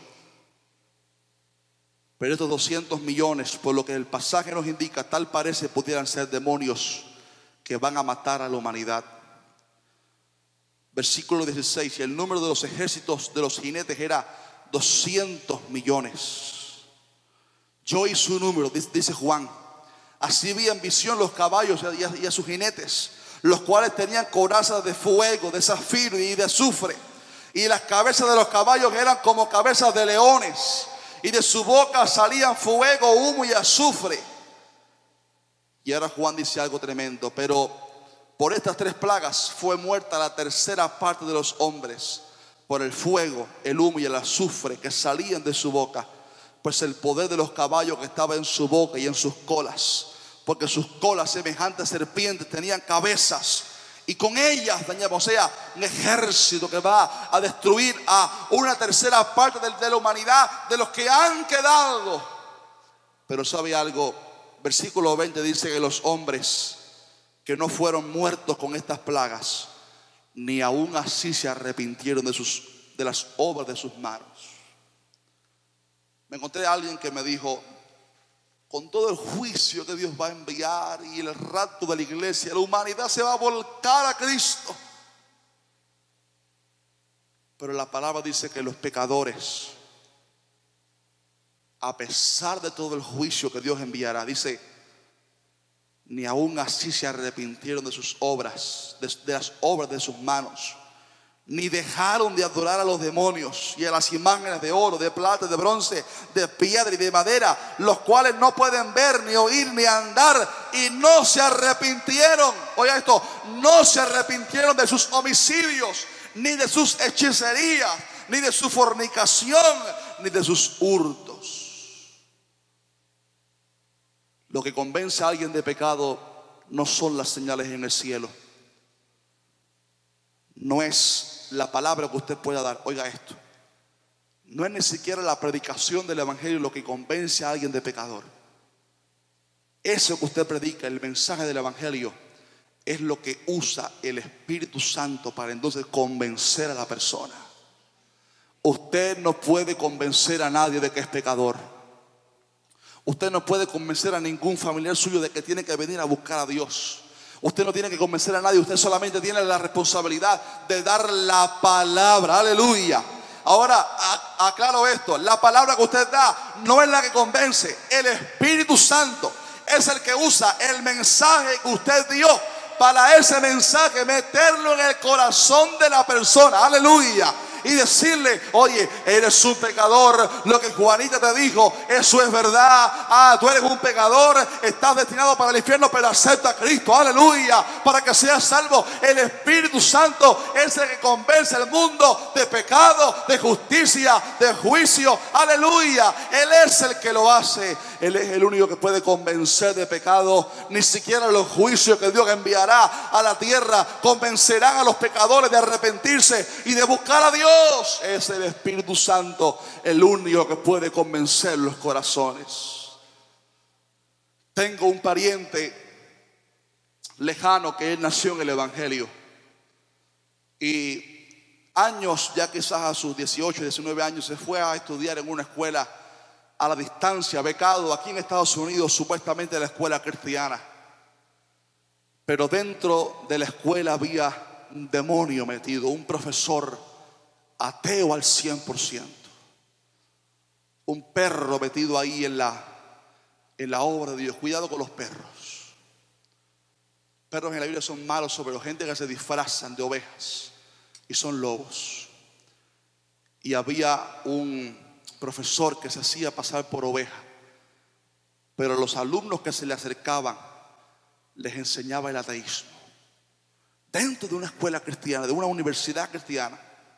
pero estos doscientos millones, por lo que el pasaje nos indica, tal parece pudieran ser demonios que van a matar a la humanidad. Versículo dieciséis, y el número de los ejércitos de los jinetes era doscientos millones. Yo y su número, dice Juan. Así vi en visión los caballos y a, y a sus jinetes, los cuales tenían corazas de fuego, de zafiro y de azufre. Y las cabezas de los caballos eran como cabezas de leones. Y de su boca salían fuego, humo y azufre. Y ahora Juan dice algo tremendo. Pero por estas tres plagas fue muerta la tercera parte de los hombres, por el fuego, el humo y el azufre que salían de su boca. Pues el poder de los caballos que estaba en su boca y en sus colas, porque sus colas semejantes a serpientes tenían cabezas, y con ellas dañamos, o sea, un ejército que va a destruir a una tercera parte de, de la humanidad, de los que han quedado. Pero sabe algo, versículo veinte dice que los hombres que no fueron muertos con estas plagas, ni aún así se arrepintieron de, sus, de las obras de sus manos. Me encontré a alguien que me dijo, con todo el juicio que Dios va a enviar y el rapto de la iglesia, la humanidad se va a volcar a Cristo. Pero la palabra dice que los pecadores, a pesar de todo el juicio que Dios enviará, dice, ni aún así se arrepintieron de sus obras, de, de las obras de sus manos, ni dejaron de adorar a los demonios y a las imágenes de oro, de plata, de bronce, de piedra y de madera, los cuales no pueden ver, ni oír, ni andar, y no se arrepintieron. Oiga esto, no se arrepintieron de sus homicidios, ni de sus hechicerías, ni de su fornicación, ni de sus hurtos. Lo que convence a alguien de pecado no son las señales en el cielo, no es la palabra que usted pueda dar. Oiga esto, no es ni siquiera la predicación del evangelio lo que convence a alguien de pecador. Eso que usted predica, el mensaje del evangelio, es lo que usa el Espíritu Santo para entonces convencer a la persona. Usted no puede convencer a nadie de que es pecador. Usted no puede convencer a ningún familiar suyo de que tiene que venir a buscar a Dios. Usted no tiene que convencer a nadie, usted solamente tiene la responsabilidad de dar la palabra, aleluya. Ahora aclaro esto, la palabra que usted da no es la que convence, el Espíritu Santo es el que usa el mensaje que usted dio para ese mensaje meterlo en el corazón de la persona, aleluya. Y decirle, oye, eres un pecador, lo que Juanita te dijo, eso es verdad. Ah, tú eres un pecador, estás destinado para el infierno, pero acepta a Cristo, aleluya, para que seas salvo. El Espíritu Santo es el que convence al mundo de pecado, de justicia, de juicio, aleluya. Él es el que lo hace. Él es el único que puede convencer de pecado. Ni siquiera los juicios que Dios enviará a la tierra convencerán a los pecadores de arrepentirse y de buscar a Dios. Dios. Es el Espíritu Santo el único que puede convencer los corazones. Tengo un pariente lejano que él nació en el Evangelio. Y años, ya quizás a sus dieciocho, diecinueve años, se fue a estudiar en una escuela a la distancia, becado aquí en Estados Unidos, supuestamente la escuela cristiana. Pero dentro de la escuela había un demonio metido, un profesor ateo al cien por ciento. Un perro metido ahí en la, en la obra de Dios. Cuidado con los perros. Perros en la Biblia son malos, sobre la gente que se disfrazan de ovejas y son lobos. Y había un profesor que se hacía pasar por oveja, pero los alumnos que se le acercaban les enseñaba el ateísmo dentro de una escuela cristiana, de una universidad cristiana.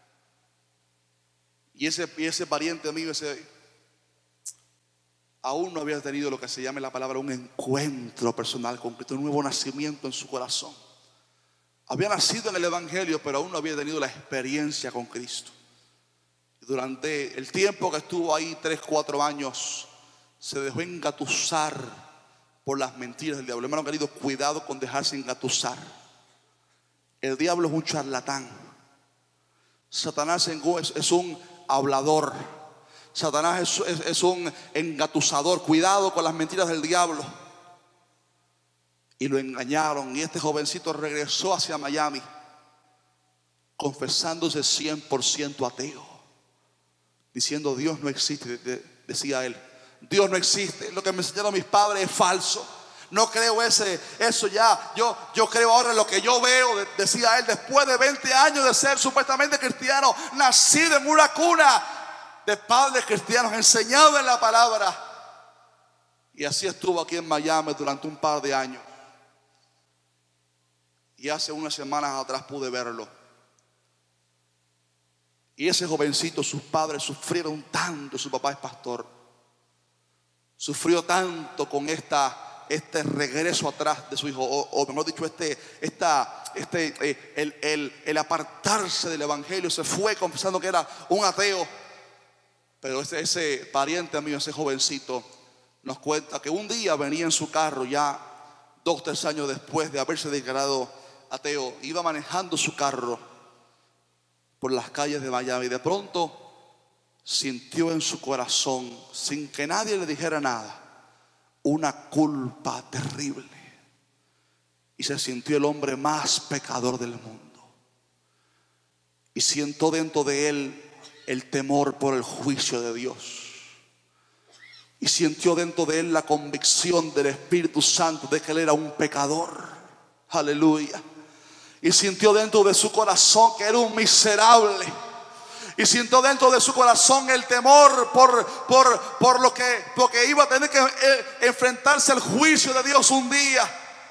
Y ese, y ese pariente mío, ese, aún no había tenido lo que se llama en la palabra un encuentro personal con Cristo, un nuevo nacimiento en su corazón. Había nacido en el Evangelio, pero aún no había tenido la experiencia con Cristo. Durante el tiempo que estuvo ahí, tres, cuatro años, se dejó engatusar por las mentiras del diablo. Hermano querido, cuidado con dejarse engatusar. El diablo es un charlatán. Satanás es un hablador. Satanás es, es, es un engatusador. Cuidado con las mentiras del diablo. Y lo engañaron. Y este jovencito regresó hacia Miami confesándose cien por ciento ateo, diciendo: Dios no existe. Decía él: Dios no existe, lo que me enseñaron mis padres es falso, no creo ese, eso ya, yo, yo creo ahora en lo que yo veo. Decía él, después de veinte años de ser supuestamente cristiano, nacido en una cuna de padres cristianos, enseñado en la palabra. Y así estuvo aquí en Miami durante un par de años. Y hace unas semanas atrás pude verlo. Y ese jovencito, sus padres sufrieron tanto. Su papá es pastor. Sufrió tanto con esta, este regreso atrás de su hijo, o, o mejor dicho, este, esta, este, eh, el, el, el apartarse del Evangelio. Se fue confesando que era un ateo. Pero ese, ese pariente mío, ese jovencito, nos cuenta que un día venía en su carro, ya dos, tres años después de haberse declarado ateo, iba manejando su carro por las calles de Miami. De pronto sintió en su corazón, sin que nadie le dijera nada, una culpa terrible. Y se sintió el hombre más pecador del mundo. Y sintió dentro de él el temor por el juicio de Dios. Y sintió dentro de él la convicción del Espíritu Santo de que él era un pecador. Aleluya. Y sintió dentro de su corazón que era un miserable. Y sintió dentro de su corazón el temor por, por, por lo que, porque iba a tener que eh, enfrentarse al juicio de Dios un día.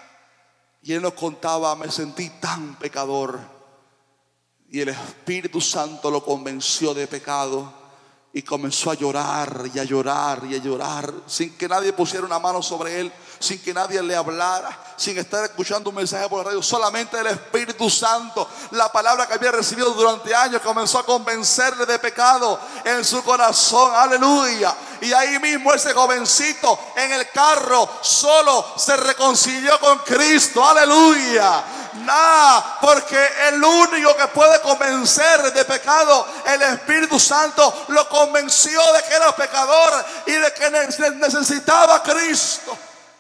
Y él nos contaba: me sentí tan pecador. Y el Espíritu Santo lo convenció de pecado. Y comenzó a llorar y a llorar y a llorar, sin que nadie pusiera una mano sobre él, sin que nadie le hablara, sin estar escuchando un mensaje por la radio. Solamente el Espíritu Santo, la palabra que había recibido durante años, comenzó a convencerle de pecado en su corazón. Aleluya. Y ahí mismo ese jovencito en el carro solo se reconcilió con Cristo. Aleluya. Nada, porque el único que puede convencer de pecado, el Espíritu Santo, lo convenció de que era pecador y de que necesitaba a Cristo.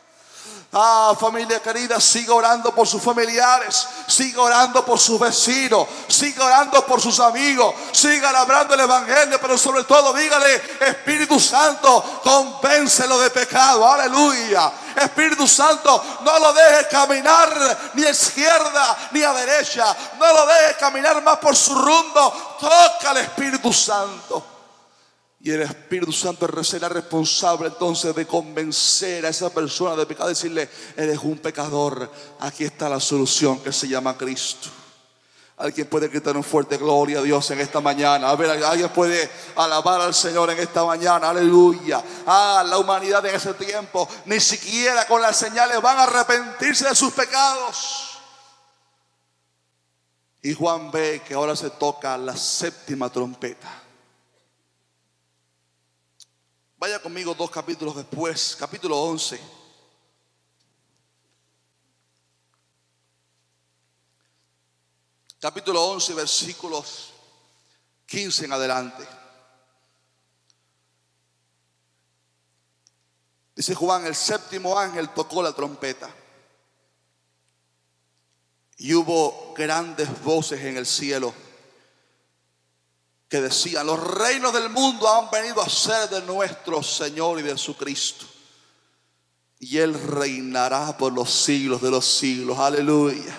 Ah, familia querida, siga orando por sus familiares, siga orando por sus vecinos, siga orando por sus amigos, siga hablando el Evangelio, pero sobre todo dígale: Espíritu Santo, convéncelo de pecado. Aleluya. Espíritu Santo, no lo dejes caminar ni a izquierda ni a derecha, no lo dejes caminar más por su rumbo. Toca al Espíritu Santo. Y el Espíritu Santo será responsable entonces de convencer a esa persona de pecado, decirle: eres un pecador, aquí está la solución, que se llama Cristo. Alguien puede gritar un fuerte gloria a Dios en esta mañana. A ver, alguien puede alabar al Señor en esta mañana. Aleluya. Ah, la humanidad en ese tiempo ni siquiera con las señales van a arrepentirse de sus pecados. Y Juan ve que ahora se toca la séptima trompeta. Vaya conmigo dos capítulos después, capítulo once. Capítulo once, versículos quince en adelante. Dice Juan: el séptimo ángel tocó la trompeta. Y hubo grandes voces en el cielo que decían: los reinos del mundo han venido a ser de nuestro Señor y de su Cristo, y Él reinará por los siglos de los siglos. Aleluya.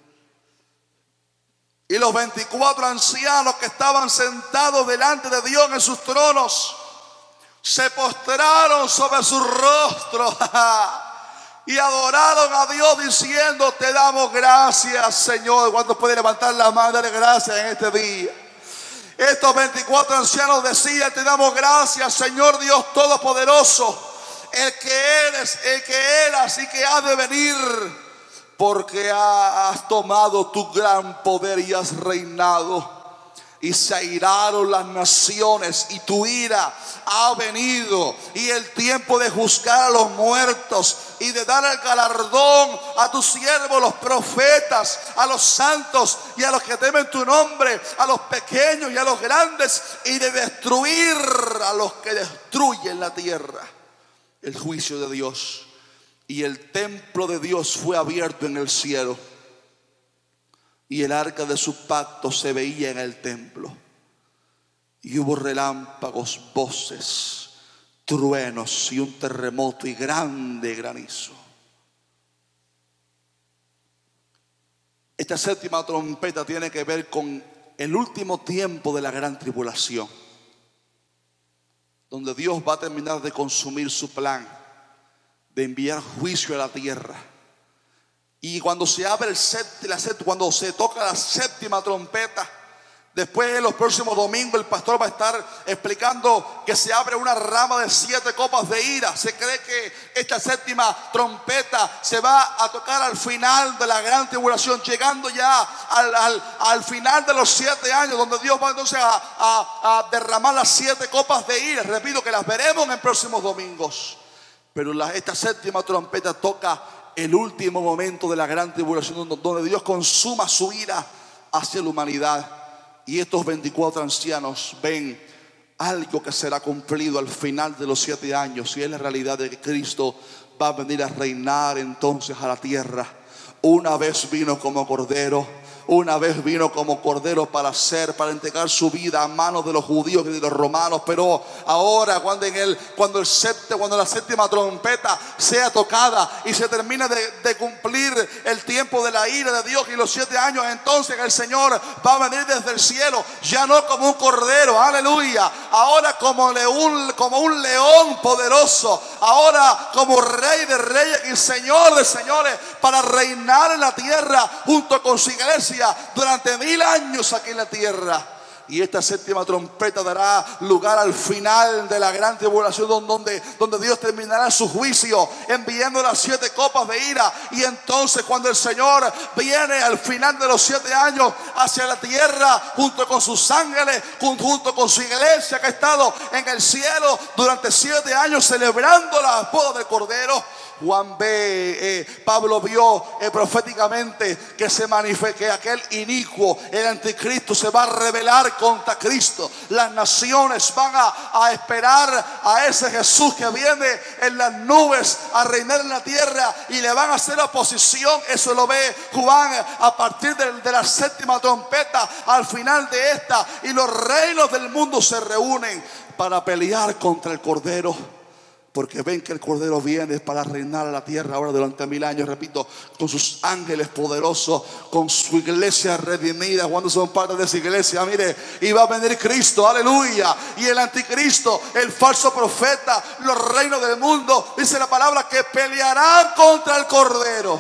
Y los veinticuatro ancianos que estaban sentados delante de Dios en sus tronos se postraron sobre su rostro y adoraron a Dios diciendo: te damos gracias, Señor. ¿Cuántos pueden levantar la mano y darle gracias en este día? Estos veinticuatro ancianos decían: te damos gracias, Señor Dios Todopoderoso, el que eres, el que eras y que ha de venir, porque has tomado tu gran poder y has reinado. Y se airaron las naciones y tu ira ha venido, y el tiempo de juzgar a los muertos y de dar el galardón a tus siervos los profetas, a los santos y a los que temen tu nombre, a los pequeños y a los grandes, y de destruir a los que destruyen la tierra. El juicio de Dios. Y el templo de Dios fue abierto en el cielo, y el arca de su pacto se veía en el templo. Y hubo relámpagos, voces, truenos y un terremoto y grande granizo. Esta séptima trompeta tiene que ver con el último tiempo de la gran tribulación, donde Dios va a terminar de consumir su plan de enviar juicio a la tierra. Y cuando se abre el séptimo, cuando se toca la séptima trompeta, después en los próximos domingos el pastor va a estar explicando que se abre una rama de siete copas de ira. Se cree que esta séptima trompeta se va a tocar al final de la gran tribulación, llegando ya al, al, al final de los siete años, donde Dios va entonces a, a, a derramar las siete copas de ira. Repito que las veremos en próximos domingos. Pero la, esta séptima trompeta toca el último momento de la gran tribulación, donde Dios consuma su ira hacia la humanidad. Y estos veinticuatro ancianos ven algo que será cumplido al final de los siete años, y es la realidad de que Cristo va a venir a reinar entonces a la tierra. Una vez vino como cordero, una vez vino como cordero para hacer, para entregar su vida a manos de los judíos y de los romanos. Pero ahora, cuando en el, cuando el séptimo, cuando la séptima trompeta sea tocada y se termine de, de cumplir el tiempo de la ira de Dios y los siete años, entonces el Señor va a venir desde el cielo, ya no como un cordero, aleluya, ahora como león, como un león poderoso, ahora como Rey de reyes y Señor de señores, para reinar en la tierra junto con su iglesia durante mil años aquí en la tierra. Y esta séptima trompeta dará lugar al final de la gran tribulación, donde, donde Dios terminará su juicio enviando las siete copas de ira. Y entonces cuando el Señor viene al final de los siete años hacia la tierra junto con sus ángeles, junto con su iglesia que ha estado en el cielo durante siete años celebrando la boda del Cordero, Juan ve, eh, Pablo vio eh, proféticamente que se manifiesta, que aquel inicuo, el anticristo, se va a rebelar contra Cristo. Las naciones van a, a esperar a ese Jesús que viene en las nubes a reinar en la tierra, y le van a hacer oposición. Eso lo ve Juan a partir de, de la séptima trompeta, al final de esta, y los reinos del mundo se reúnen para pelear contra el Cordero, porque ven que el Cordero viene para reinar a la tierra ahora durante mil años, repito, con sus ángeles poderosos, con su iglesia redimida. Cuando son parte de esa iglesia, mire, y va a venir Cristo, aleluya, y el anticristo, el falso profeta, los reinos del mundo, dice la palabra, que pelearán contra el Cordero,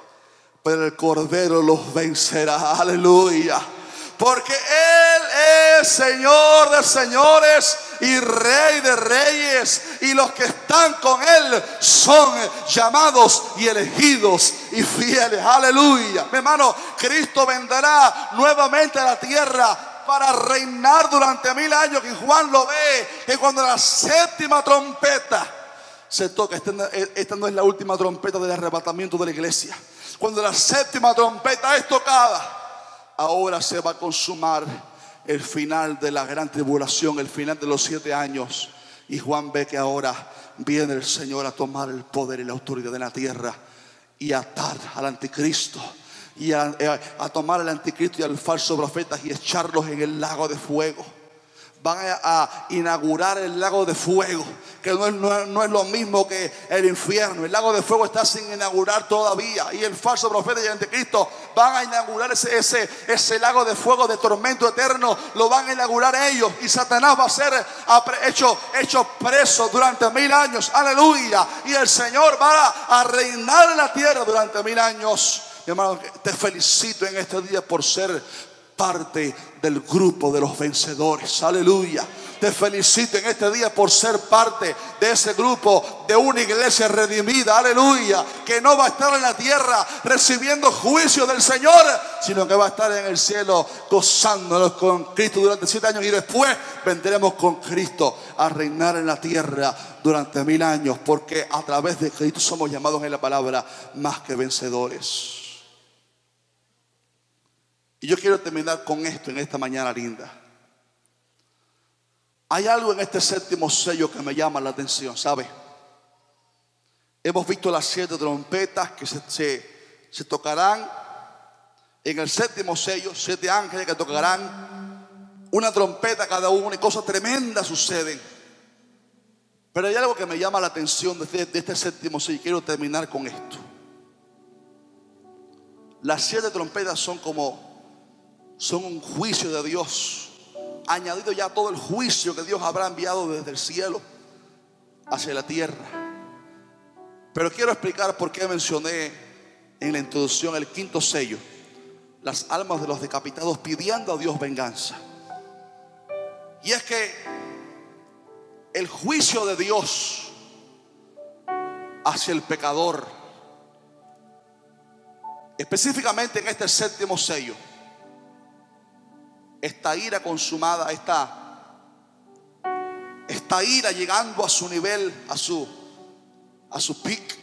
pero el Cordero los vencerá, aleluya, porque Él es Señor de señores y Rey de reyes, y los que están con Él son llamados y elegidos y fieles. Aleluya. Mi hermano, Cristo vendrá nuevamente a la tierra para reinar durante mil años. Y Juan lo ve, que cuando la séptima trompeta se toca, esta, esta no es la última trompeta del arrebatamiento de la iglesia. Cuando la séptima trompeta es tocada, ahora se va a consumar el final de la gran tribulación, el final de los siete años. Y Juan ve que ahora viene el Señor a tomar el poder y la autoridad de la tierra y a atar al anticristo, y a, a, a tomar al anticristo y al falso profeta y echarlos en el lago de fuego. Van a, a inaugurar el lago de fuego, que no es, no, es, no es lo mismo que el infierno. El lago de fuego está sin inaugurar todavía, y el falso profeta y el anticristo van a inaugurar ese, ese, ese lago de fuego de tormento eterno. Lo van a inaugurar ellos, y Satanás va a ser hecho, hecho preso durante mil años. Aleluya. Y el Señor va a, a reinar en la tierra durante mil años. Mi hermano, te felicito en este día por ser parte del grupo de los vencedores. Aleluya. Te felicito en este día por ser parte de ese grupo, de una iglesia redimida. Aleluya. Que no va a estar en la tierra recibiendo juicio del Señor, sino que va a estar en el cielo gozándonos con Cristo durante siete años, y después vendremos con Cristo a reinar en la tierra durante mil años, porque a través de Cristo somos llamados en la palabra más que vencedores. Y yo quiero terminar con esto en esta mañana linda. Hay algo en este séptimo sello que me llama la atención, ¿sabe? Hemos visto las siete trompetas que se, se, se tocarán en el séptimo sello. Siete ángeles que tocarán una trompeta cada uno, y cosas tremendas suceden. Pero hay algo que me llama la atención de este, de este séptimo sello. Quiero terminar con esto. Las siete trompetas son como Son un juicio de Dios, añadido ya a todo el juicio que Dios habrá enviado desde el cielo hacia la tierra. Pero quiero explicar por qué mencioné en la introducción el quinto sello, las almas de los decapitados pidiendo a Dios venganza. Y es que el juicio de Dios hacia el pecador, específicamente en este séptimo sello, esta ira consumada, esta, esta ira llegando a su nivel, a su, a su peak,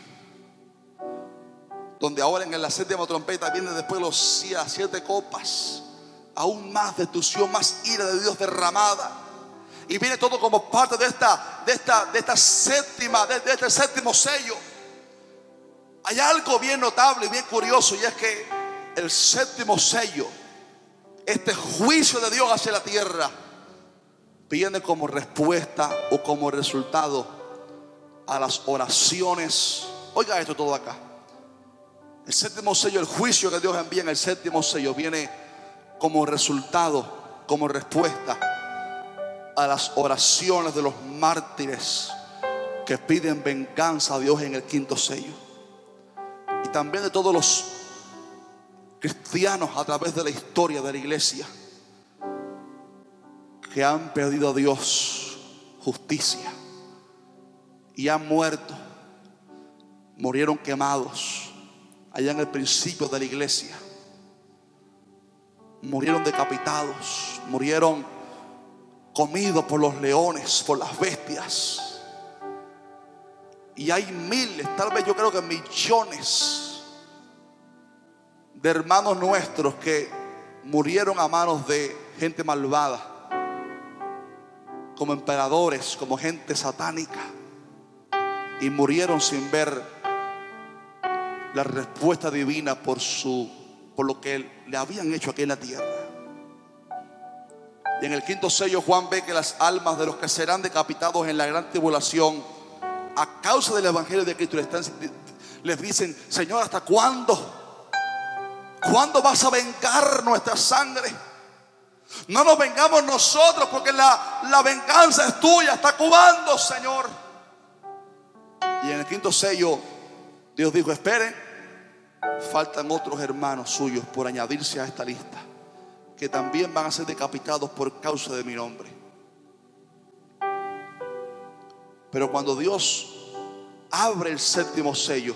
donde ahora en la séptima trompeta viene después de los siete copas, aún más destrucción, más ira de Dios derramada, y viene todo como parte de esta, de esta, de esta séptima, de, de este séptimo sello. Hay algo bien notable y bien curioso, y es que el séptimo sello, este juicio de Dios hacia la tierra, viene como respuesta o como resultado a las oraciones. Oiga esto todo acá. El séptimo sello, el juicio que Dios envía en el séptimo sello, viene como resultado, como respuesta a las oraciones de los mártires que piden venganza a Dios en el quinto sello, y también de todos los cristianos a través de la historia de la iglesia que han pedido a Dios justicia y han muerto, murieron quemados allá en el principio de la iglesia, murieron decapitados, murieron comidos por los leones, por las bestias. Y hay miles, tal vez yo creo que millones de hermanos nuestros que murieron a manos de gente malvada, como emperadores, como gente satánica, y murieron sin ver la respuesta divina por su, por lo que le habían hecho aquí en la tierra. Y en el quinto sello Juan ve que las almas de los que serán decapitados en la gran tribulación a causa del evangelio de Cristo les dicen: Señor, ¿hasta cuándo? ¿Cuándo vas a vengar nuestra sangre? No nos vengamos nosotros, porque la, la venganza es tuya. ¿Hasta cuándo, Señor? Y en el quinto sello Dios dijo: esperen, faltan otros hermanos suyos por añadirse a esta lista, que también van a ser decapitados por causa de mi nombre. Pero cuando Dios abre el séptimo sello,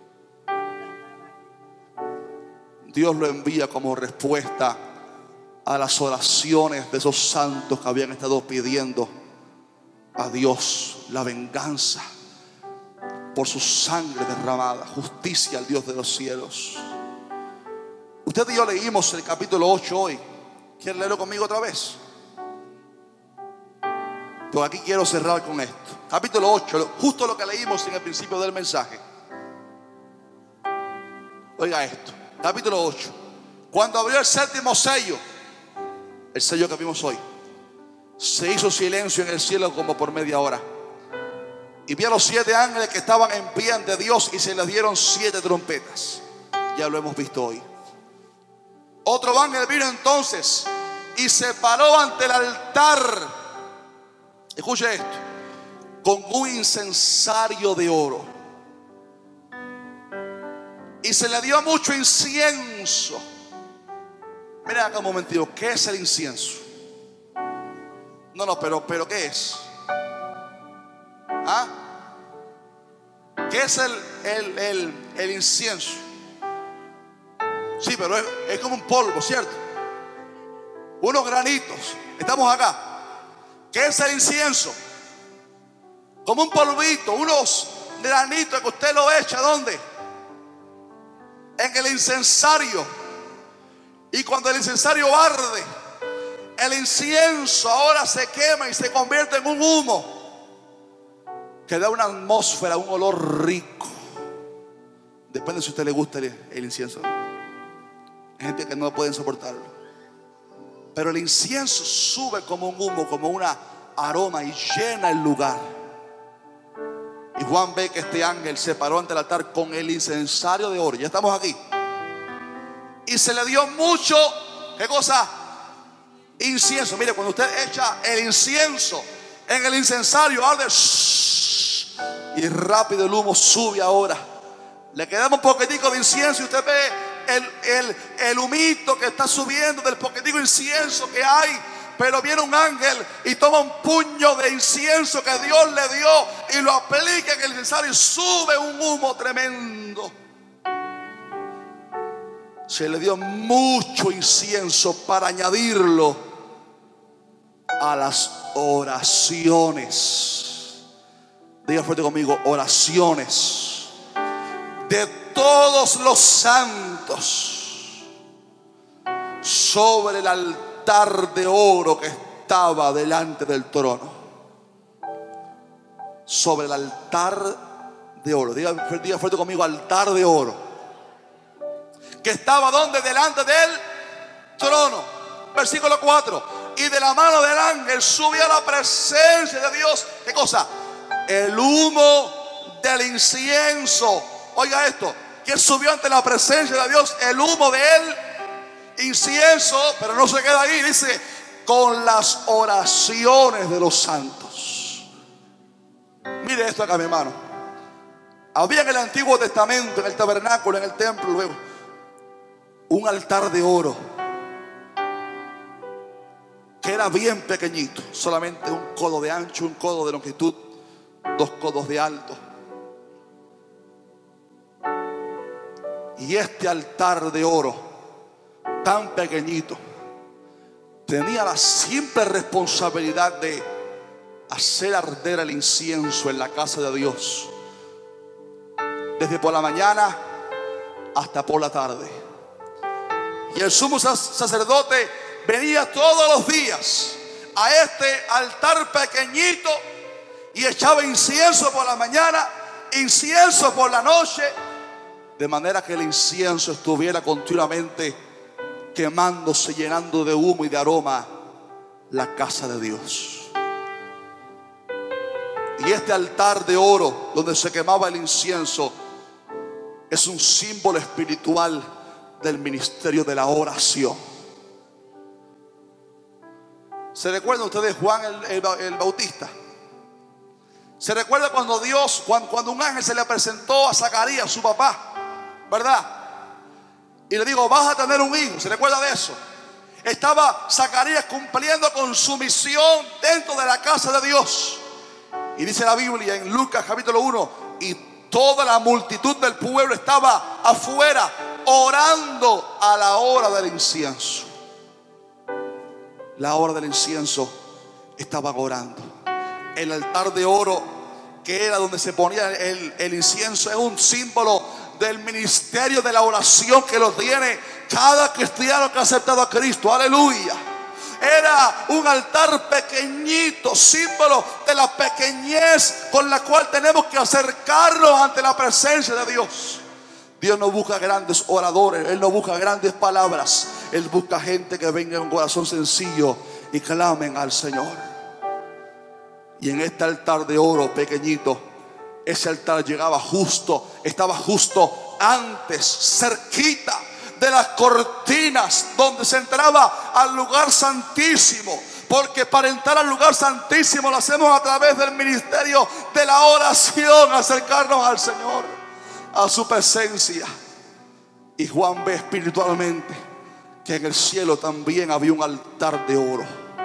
Dios lo envía como respuesta a las oraciones de esos santos que habían estado pidiendo a Dios la venganza por su sangre derramada, justicia al Dios de los cielos. Usted y yo leímos el capítulo ocho hoy. ¿Quieren leerlo conmigo otra vez? Pues aquí quiero cerrar con esto. Capítulo ocho, justo lo que leímos en el principio del mensaje. Oiga esto, capítulo ocho. Cuando abrió el séptimo sello, el sello que vimos hoy, se hizo silencio en el cielo como por media hora. Y vi a los siete ángeles que estaban en pie ante Dios y se les dieron siete trompetas. Ya lo hemos visto hoy. Otro ángel vino entonces y se paró ante el altar. Escuche esto, con un incensario de oro. Y se le dio mucho incienso. Mira acá un momentito, ¿qué es el incienso? No, no, pero, pero ¿qué es? ¿Ah? ¿Qué es el, el, el, el incienso? Sí, pero es, es como un polvo, ¿cierto? Unos granitos. Estamos acá. ¿Qué es el incienso? Como un polvito, unos granitos que usted lo echa, ¿dónde? En el incensario. Y cuando el incensario arde, el incienso ahora se quema y se convierte en un humo que da una atmósfera, un olor rico. Depende si a usted le gusta el, el incienso. Hay gente que no pueden soportarlo. Pero el incienso sube como un humo, como una aroma y llena el lugar. Y Juan ve que este ángel se paró ante el altar con el incensario de oro. Ya estamos aquí. Y se le dio mucho, ¿qué cosa? Incienso. Mire, cuando usted echa el incienso en el incensario, arde, shh, y rápido el humo sube ahora. Le queda un poquitico de incienso y usted ve El, el, el humito que está subiendo del poquitico incienso que hay. Pero viene un ángel y toma un puño de incienso que Dios le dio y lo aplica en el incensario y sube un humo tremendo. Se le dio mucho incienso para añadirlo a las oraciones. Diga fuerte conmigo, oraciones de todos los santos sobre el altar de oro que estaba delante del trono. Sobre el altar de oro. Diga, diga fuerte conmigo, altar de oro. Que estaba donde, delante del trono. Versículo cuatro. Y de la mano del ángel subió a la presencia de Dios. ¿Qué cosa? El humo del incienso. Oiga esto, que subió ante la presencia de Dios, el humo del incienso, pero no se queda ahí, dice, con las oraciones de los santos. Mire esto acá, mi hermano. Había en el Antiguo Testamento, en el tabernáculo, en el templo, luego, un altar de oro que era bien pequeñito, solamente un codo de ancho, un codo de longitud, dos codos de alto. Y este altar de oro tan pequeñito tenía la simple responsabilidad de hacer arder el incienso en la casa de Dios, desde por la mañana hasta por la tarde. Y el sumo sacerdote venía todos los días a este altar pequeñito y echaba incienso por la mañana, incienso por la noche, de manera que el incienso estuviera continuamente quemándose, llenando de humo y de aroma la casa de Dios. Y este altar de oro donde se quemaba el incienso es un símbolo espiritual del ministerio de la oración. ¿Se recuerdan ustedes Juan el, el, el Bautista? ¿Se recuerda cuando Dios, cuando, cuando un ángel se le presentó a Zacarías, su papá, ¿verdad? Y le digo, vas a tener un hijo. ¿Se recuerda de eso? Estaba Zacarías cumpliendo con su misión dentro de la casa de Dios. Y dice la Biblia en Lucas capítulo uno, y toda la multitud del pueblo estaba afuera orando a la hora del incienso. La hora del incienso estaban orando. El altar de oro, que era donde se ponía el, el incienso, es un símbolo del ministerio de la oración que lo tiene cada cristiano que ha aceptado a Cristo. Aleluya. Era un altar pequeñito, símbolo de la pequeñez con la cual tenemos que acercarnos ante la presencia de Dios. Dios no busca grandes oradores, Él no busca grandes palabras. Él busca gente que venga con un corazón sencillo y clamen al Señor. Y en este altar de oro pequeñito, ese altar llegaba justo, estaba justo antes, cerquita de las cortinas donde se entraba al lugar santísimo. Porque para entrar al lugar santísimo lo hacemos a través del ministerio de la oración, acercarnos al Señor, a su presencia. Y Juan ve espiritualmente que en el cielo también había un altar de oro,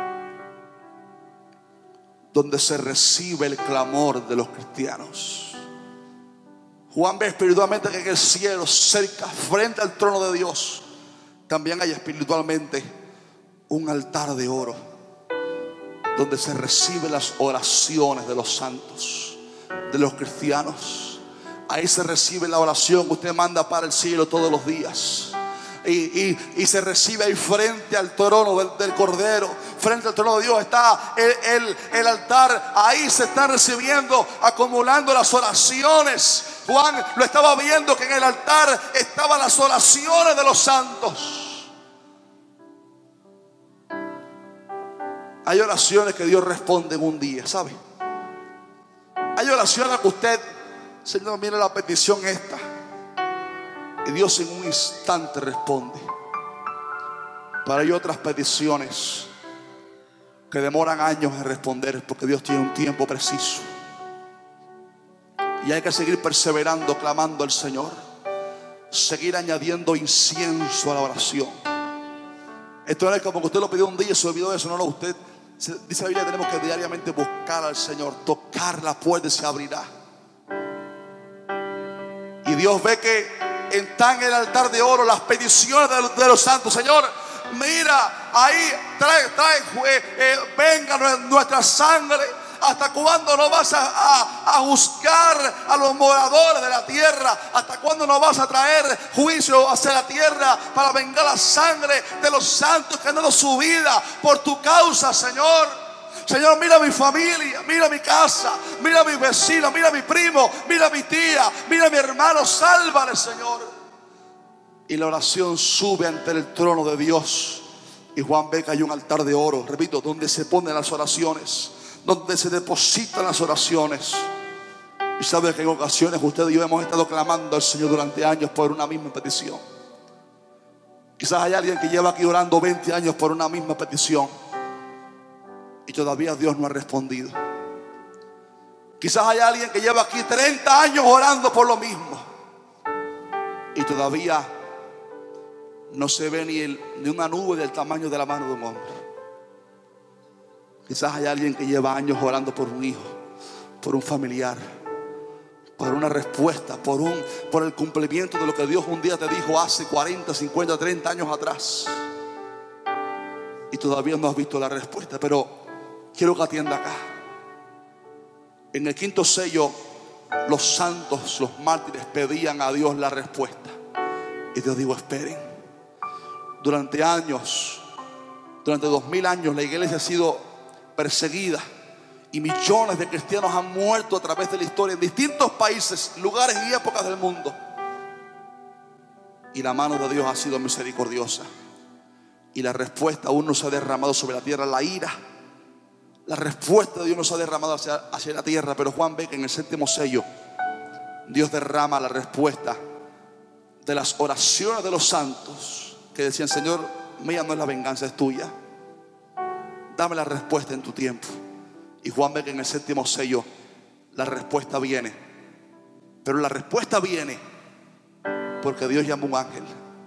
donde se recibe el clamor de los cristianos. Juan ve espiritualmente que en el cielo, cerca, frente al trono de Dios, también hay espiritualmente un altar de oro, donde se reciben las oraciones de los santos, de los cristianos. Ahí se recibe la oración que usted manda para el cielo todos los días. Y, y, y se recibe ahí frente al trono del, del Cordero, frente al trono de Dios está el, el, el altar. Ahí se están recibiendo, acumulando las oraciones. Juan lo estaba viendo, que en el altar estaban las oraciones de los santos. Hay oraciones que Dios responde en un día, ¿sabe? Hay oraciones que usted, Señor, mire la petición esta, y Dios en un instante responde. Pero hay otras peticiones que demoran años en responder, porque Dios tiene un tiempo preciso. Y hay que seguir perseverando, clamando al Señor. Seguir añadiendo incienso a la oración. Esto no es como que usted lo pidió un día y se olvidó de eso. No, no, usted, dice la Biblia, tenemos que diariamente buscar al Señor, tocar la puerta y se abrirá. Y Dios ve que están en el altar de oro las peticiones de los, de los santos. Señor, mira, ahí trae, trae, eh, eh, venga nuestra sangre. ¿Hasta cuándo no vas a, a, a juzgar a los moradores de la tierra? ¿Hasta cuándo no vas a traer juicio hacia la tierra para vengar la sangre de los santos que han dado su vida por tu causa, Señor? Señor, mira mi familia, mira mi casa, mira mi vecino, mira mi primo, mira mi tía, mira mi hermano, sálvale, Señor. Y la oración sube ante el trono de Dios. Y Juan ve que hay un altar de oro, repito, donde se ponen las oraciones, donde se depositan las oraciones. Y sabe que en ocasiones usted y yo hemos estado clamando al Señor durante años por una misma petición. Quizás hay alguien que lleva aquí orando veinte años por una misma petición y todavía Dios no ha respondido. Quizás hay alguien que lleva aquí treinta años orando por lo mismo y todavía no se ve ni, el, ni una nube del tamaño de la mano de un hombre. Quizás hay alguien que lleva años orando por un hijo, por un familiar, por una respuesta, por, un, por el cumplimiento de lo que Dios un día te dijo hace cuarenta, cincuenta, treinta años atrás. Y todavía no has visto la respuesta. Pero quiero que atienda acá. En el quinto sello, los santos, los mártires pedían a Dios la respuesta. Y Dios dijo: esperen. Durante años, durante dos mil años, la iglesia ha sido perseguida y millones de cristianos han muerto a través de la historia en distintos países, lugares y épocas del mundo. Y la mano de Dios ha sido misericordiosa y la respuesta aún no se ha derramado sobre la tierra. La ira, la respuesta de Dios no se ha derramado hacia, hacia la tierra. Pero Juan ve que en el séptimo sello Dios derrama la respuesta de las oraciones de los santos que decían: Señor, mía no es la venganza, es tuya. Dame la respuesta en tu tiempo. Y Juan ve que en el séptimo sello la respuesta viene. Pero la respuesta viene porque Dios llamó a un ángel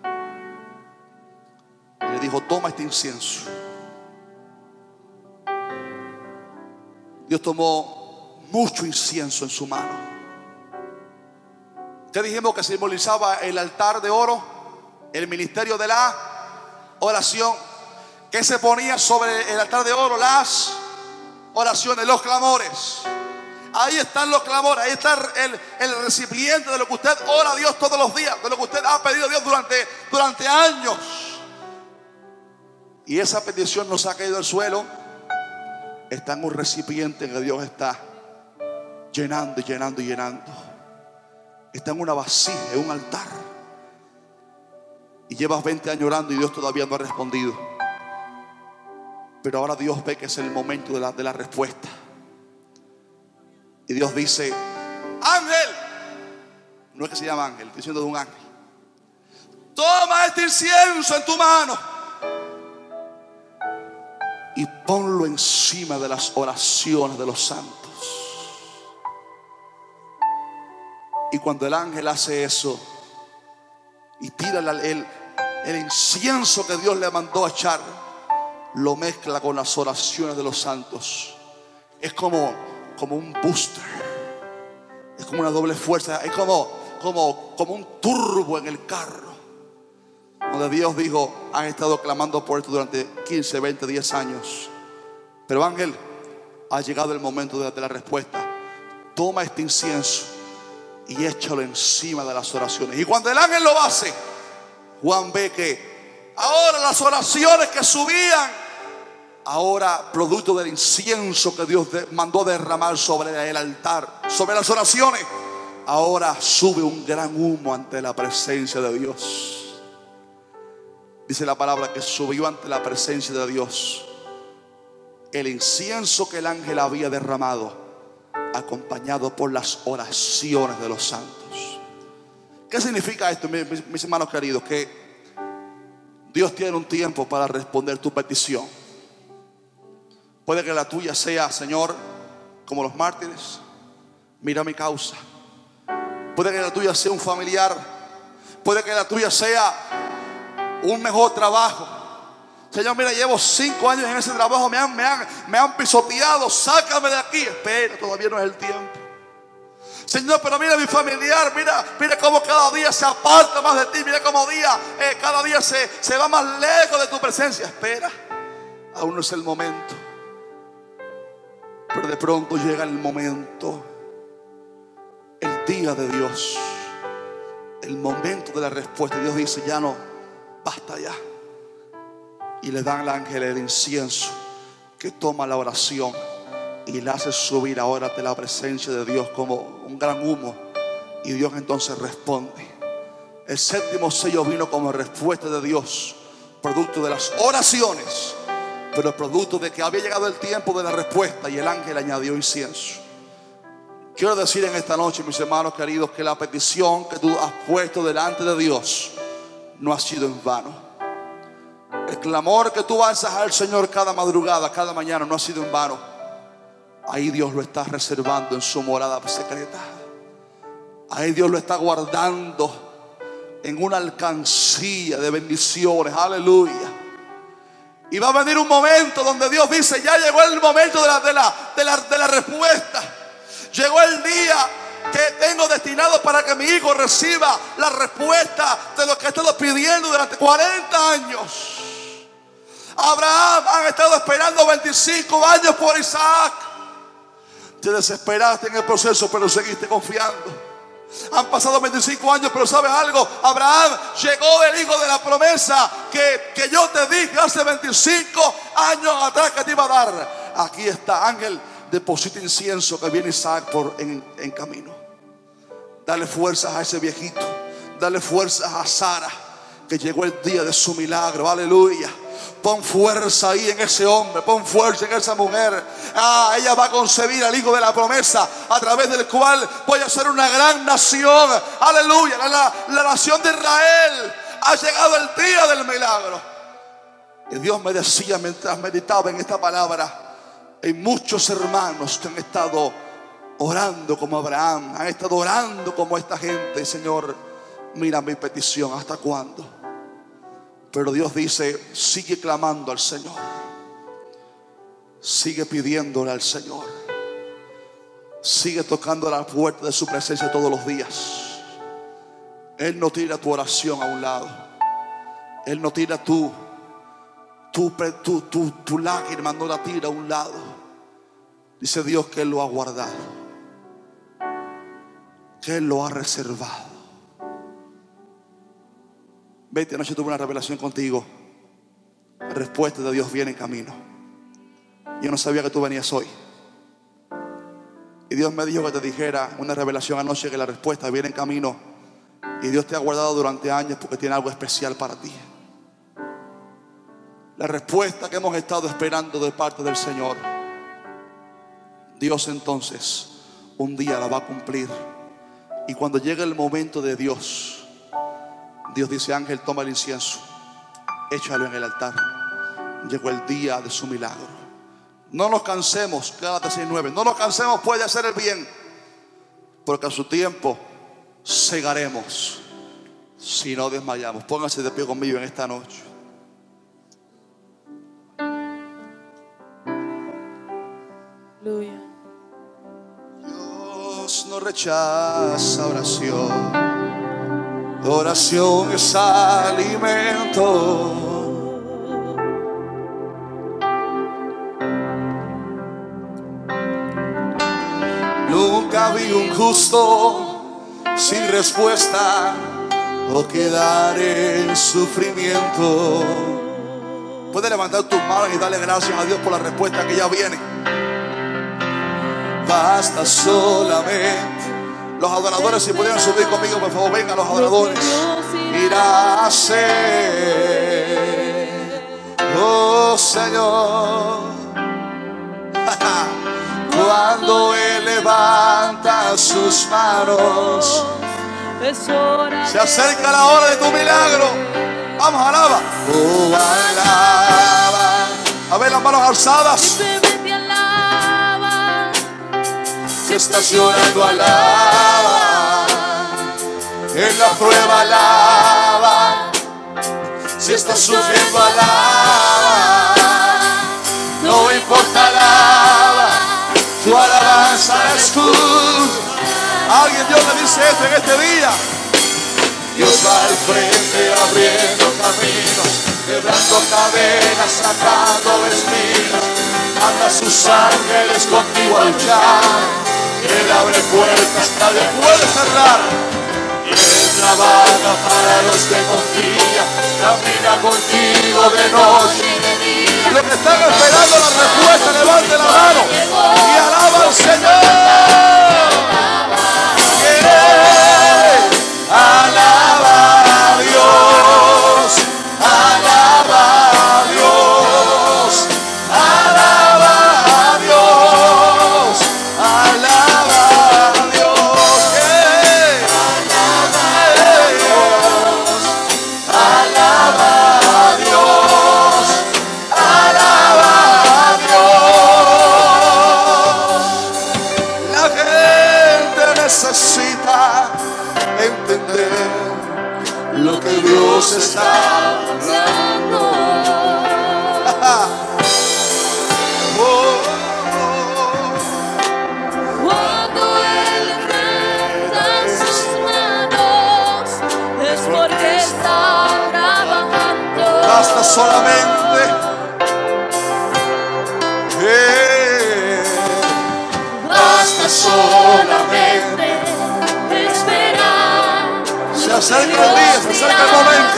y le dijo: toma este incienso. Dios tomó mucho incienso en su mano. ¿Qué dijimos que simbolizaba el altar de oro? El ministerio de la oración. ¿Qué se ponía sobre el altar de oro? Las oraciones, los clamores. Ahí están los clamores, ahí está el, el recipiente de lo que usted ora a Dios todos los días, de lo que usted ha pedido a Dios durante, durante años. Y esa petición no se ha caído al suelo, está en un recipiente que Dios está llenando y llenando y llenando. Está en una vasija, en un altar. Y llevas veinte años orando y Dios todavía no ha respondido. Pero ahora Dios ve que es el momento de la, de la respuesta. Y Dios dice: ángel, no es que se llama ángel, estoy diciendo de un ángel, toma este incienso en tu mano y ponlo encima de las oraciones de los santos. Y cuando el ángel hace eso y tira el, el, el incienso que Dios le mandó a echar, lo mezcla con las oraciones de los santos. Es como, como un booster, es como una doble fuerza, es como, como, como un turbo en el carro, donde Dios dijo: han estado clamando por esto durante quince, veinte, diez años, pero ángel, ha llegado el momento de, de la respuesta. Toma este incienso y échalo encima de las oraciones. Y cuando el ángel lo hace, Juan ve que ahora las oraciones que subían, ahora producto del incienso que Dios de, mandó derramar sobre el altar, sobre las oraciones, ahora sube un gran humo ante la presencia de Dios. Dice la palabra que subió ante la presencia de Dios el incienso que el ángel había derramado, acompañado por las oraciones de los santos. ¿Qué significa esto, mis, mis hermanos queridos? Que Dios tiene un tiempo para responder tu petición. Puede que la tuya sea: Señor, como los mártires, mira mi causa. Puede que la tuya sea un familiar. Puede que la tuya sea un mejor trabajo. Señor, mira, llevo cinco años en ese trabajo, me han, me han, me han pisoteado, sácame de aquí. Espera, todavía no es el tiempo. Señor, pero mira mi familiar, mira, mira cómo cada día se aparta más de ti. Mira cómo día, eh, cada día se, se va más lejos de tu presencia. Espera, aún no es el momento. Pero de pronto llega el momento, el día de Dios, el momento de la respuesta. Dios dice: ya no, basta ya. Y le dan al ángel el incienso, que toma la oración y la hace subir ahora ante la presencia de Dios como un gran humo. Y Dios entonces responde. El séptimo sello vino como respuesta de Dios, producto de las oraciones, pero producto de que había llegado el tiempo de la respuesta, y el ángel añadió incienso. Quiero decir en esta noche, mis hermanos queridos, que la petición que tú has puesto delante de Dios no ha sido en vano. El clamor que tú alzas al Señor cada madrugada, cada mañana, no ha sido en vano. Ahí Dios lo está reservando en su morada secreta. Ahí Dios lo está guardando en una alcancía de bendiciones. Aleluya. Y va a venir un momento donde Dios dice: ya llegó el momento de la, de la, de la, de la respuesta. Llegó el día que tengo destinado para que mi hijo reciba la respuesta de lo que he estado pidiendo durante cuarenta años. Abraham han estado esperando veinticinco años por Isaac. Te desesperaste en el proceso, pero seguiste confiando. Han pasado veinticinco años, pero ¿sabes algo? Abraham, llegó el hijo de la promesa que, que yo te dije hace veinticinco años atrás que te iba a dar. Aquí está, ángel, deposita incienso, que viene Isaac por, en, en camino. Dale fuerzas a ese viejito. Dale fuerzas a Sara, que llegó el día de su milagro. Aleluya. Pon fuerza ahí en ese hombre, pon fuerza en esa mujer. Ah, ella va a concebir al hijo de la promesa, a través del cual voy a ser una gran nación. Aleluya, la, la, la nación de Israel. Ha llegado el día del milagro. Y Dios me decía mientras meditaba en esta palabra: hay muchos hermanos que han estado orando como Abraham, han estado orando como esta gente. Señor, mira mi petición, ¿hasta cuándo? Pero Dios dice: sigue clamando al Señor, sigue pidiéndole al Señor, Sigue tocando la puerta de su presencia todos los días. Él no tira tu oración a un lado. Él no tira tu, tu, tu, tu, tu lágrima, no la tira a un lado. Dice Dios que Él lo ha guardado, que Él lo ha reservado. Vete, anoche tuve una revelación contigo. La respuesta de Dios viene en camino. Yo no sabía que tú venías hoy. Y Dios me dijo que te dijera una revelación anoche, que la respuesta viene en camino. Y Dios te ha guardado durante años porque tiene algo especial para ti. La respuesta que hemos estado esperando de parte del Señor, Dios entonces un día la va a cumplir. Y cuando llegue el momento de Dios, Dios dice: ángel, toma el incienso, échalo en el altar. Llegó el día de su milagro. No nos cansemos, Gálatas seis nueve. No nos cansemos pues de hacer el bien, porque a su tiempo segaremos si no desmayamos. Pónganse de pie conmigo en esta noche. Aleluya. Dios no rechaza oración. Oración es alimento. Nunca vi un justo sin respuesta o quedar en sufrimiento. Puedes levantar tus manos y darle gracias a Dios por la respuesta que ya viene. Basta solamente. Los adoradores, si pudieran subir conmigo, por favor, vengan los adoradores. Irá a hacer, oh Señor. Cuando Él levanta sus manos, se acerca la hora de tu milagro. Vamos, alaba. Oh, alaba. A ver las manos alzadas. Si estás llorando, alaba. En la prueba, alaba. Si estás sufriendo, alaba. No importa, alaba. Tu alabanza es justa. Alguien, Dios le dice esto en este día. Dios va al frente abriendo caminos, quebrando cadenas, sacando espinas. Manda a sus ángeles contigo a luchar. Él abre puertas, nadie puede cerrar. Y Él trabaja para los que confían. Camina contigo de noche y de día. Los que están esperando la respuesta, levante la mano y alaba al Señor. Alaba a Dios, alaba a Dios, alaba a Dios, alaba a Dios, yeah. Alaba a Dios, alaba a Dios. La gente necesita entender lo que Dios está hablando. Oh, oh, oh. Cuando Él enfrenta sus manos, es porque está trabajando. Basta solamente eh, Basta solamente esperar. se acerca el día, se acerca el momento.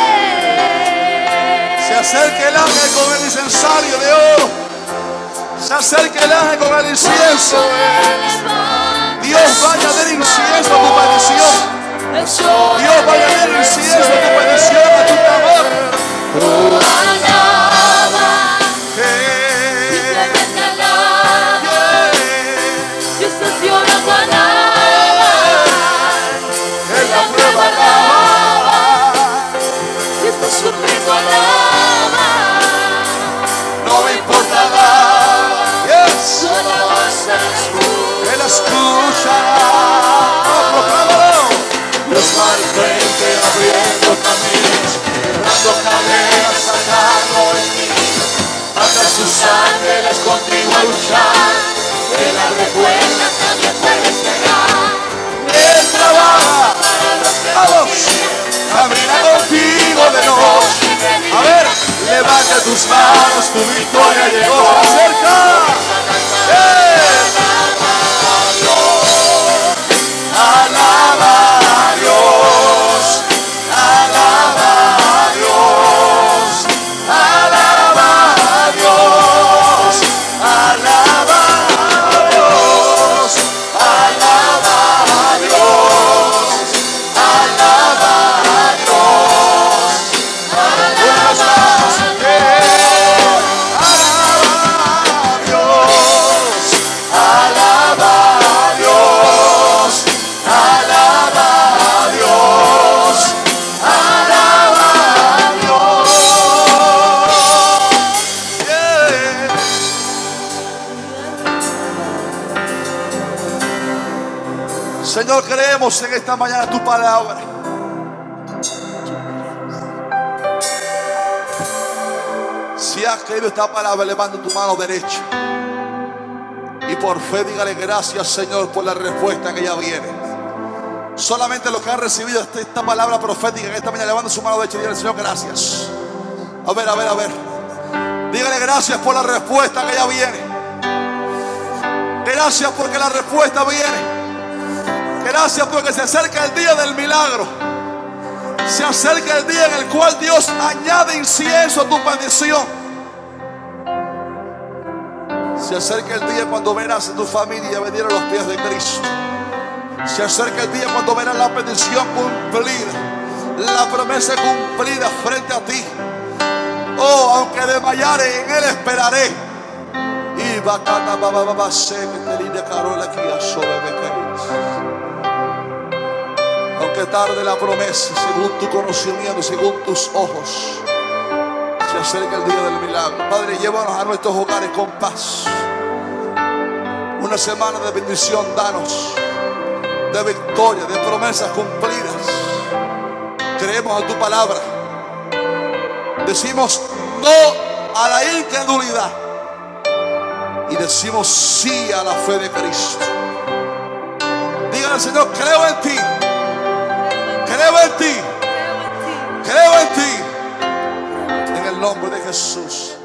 Se acerca el ángel con el incensario de oro. Se acerca el ángel con el incienso. Dios va a añadir incienso a tu petición. Dios va a añadir incienso a tu petición, a tu clamor. Oh, alaba, Eh, simplemente alaba. yeah. Si estás llorando, alaba. En la prueba alaba. Si estás sufriendo, alaba. No me importa nada. Yes. Su alabanza es justa. Él escuchará. Oh, proclámalo. Dios va al frente abriendo caminos, quebrando cadenas, sacando espinas. Manda a sus ángeles contigo a luchar. Él abre puertas. Tu victoria llegó. Se acerca. Alaba a Dios. Alaba a Dios. Alaba a Dios. Alaba a Dios. Alaba a Dios. Alaba a Dios. Una vez más. Alaba a Dios. Alaba a Dios. Alaba a Dios. Yeah. Señor, creemos en esta mañana tu palabra. Si has creído esta palabra, levanta tu mano derecha y por fe dígale gracias, Señor, por la respuesta que ya viene. Solamente los que han recibido esta, esta palabra profética en esta mañana, levanta su mano derecha y dígale, Señor, gracias. A ver, a ver, a ver. Dígale gracias por la respuesta que ya viene. Gracias porque la respuesta viene. Gracias porque se acerca el día del milagro. Se acerca el día en el cual Dios añade incienso a tu bendición. Se acerca el día cuando verás a tu familia venir a los pies de Cristo. Se acerca el día cuando verás la bendición cumplida, la promesa cumplida frente a ti. Oh, aunque desmayare, en Él esperaré. Y bacana baba baba se que te linda carola aquí a sobre aunque tarde la promesa, según tu conocimiento, según tus ojos, se acerca el día del milagro. Padre, llévanos a nuestros hogares con paz. Una semana de bendición, danos, de victoria, de promesas cumplidas. Creemos en tu palabra. Decimos no a la incredulidad y decimos sí a la fe de Cristo. Dígale al Señor, creo en ti. Creo en ti. Creo en ti. En el nombre de Jesús.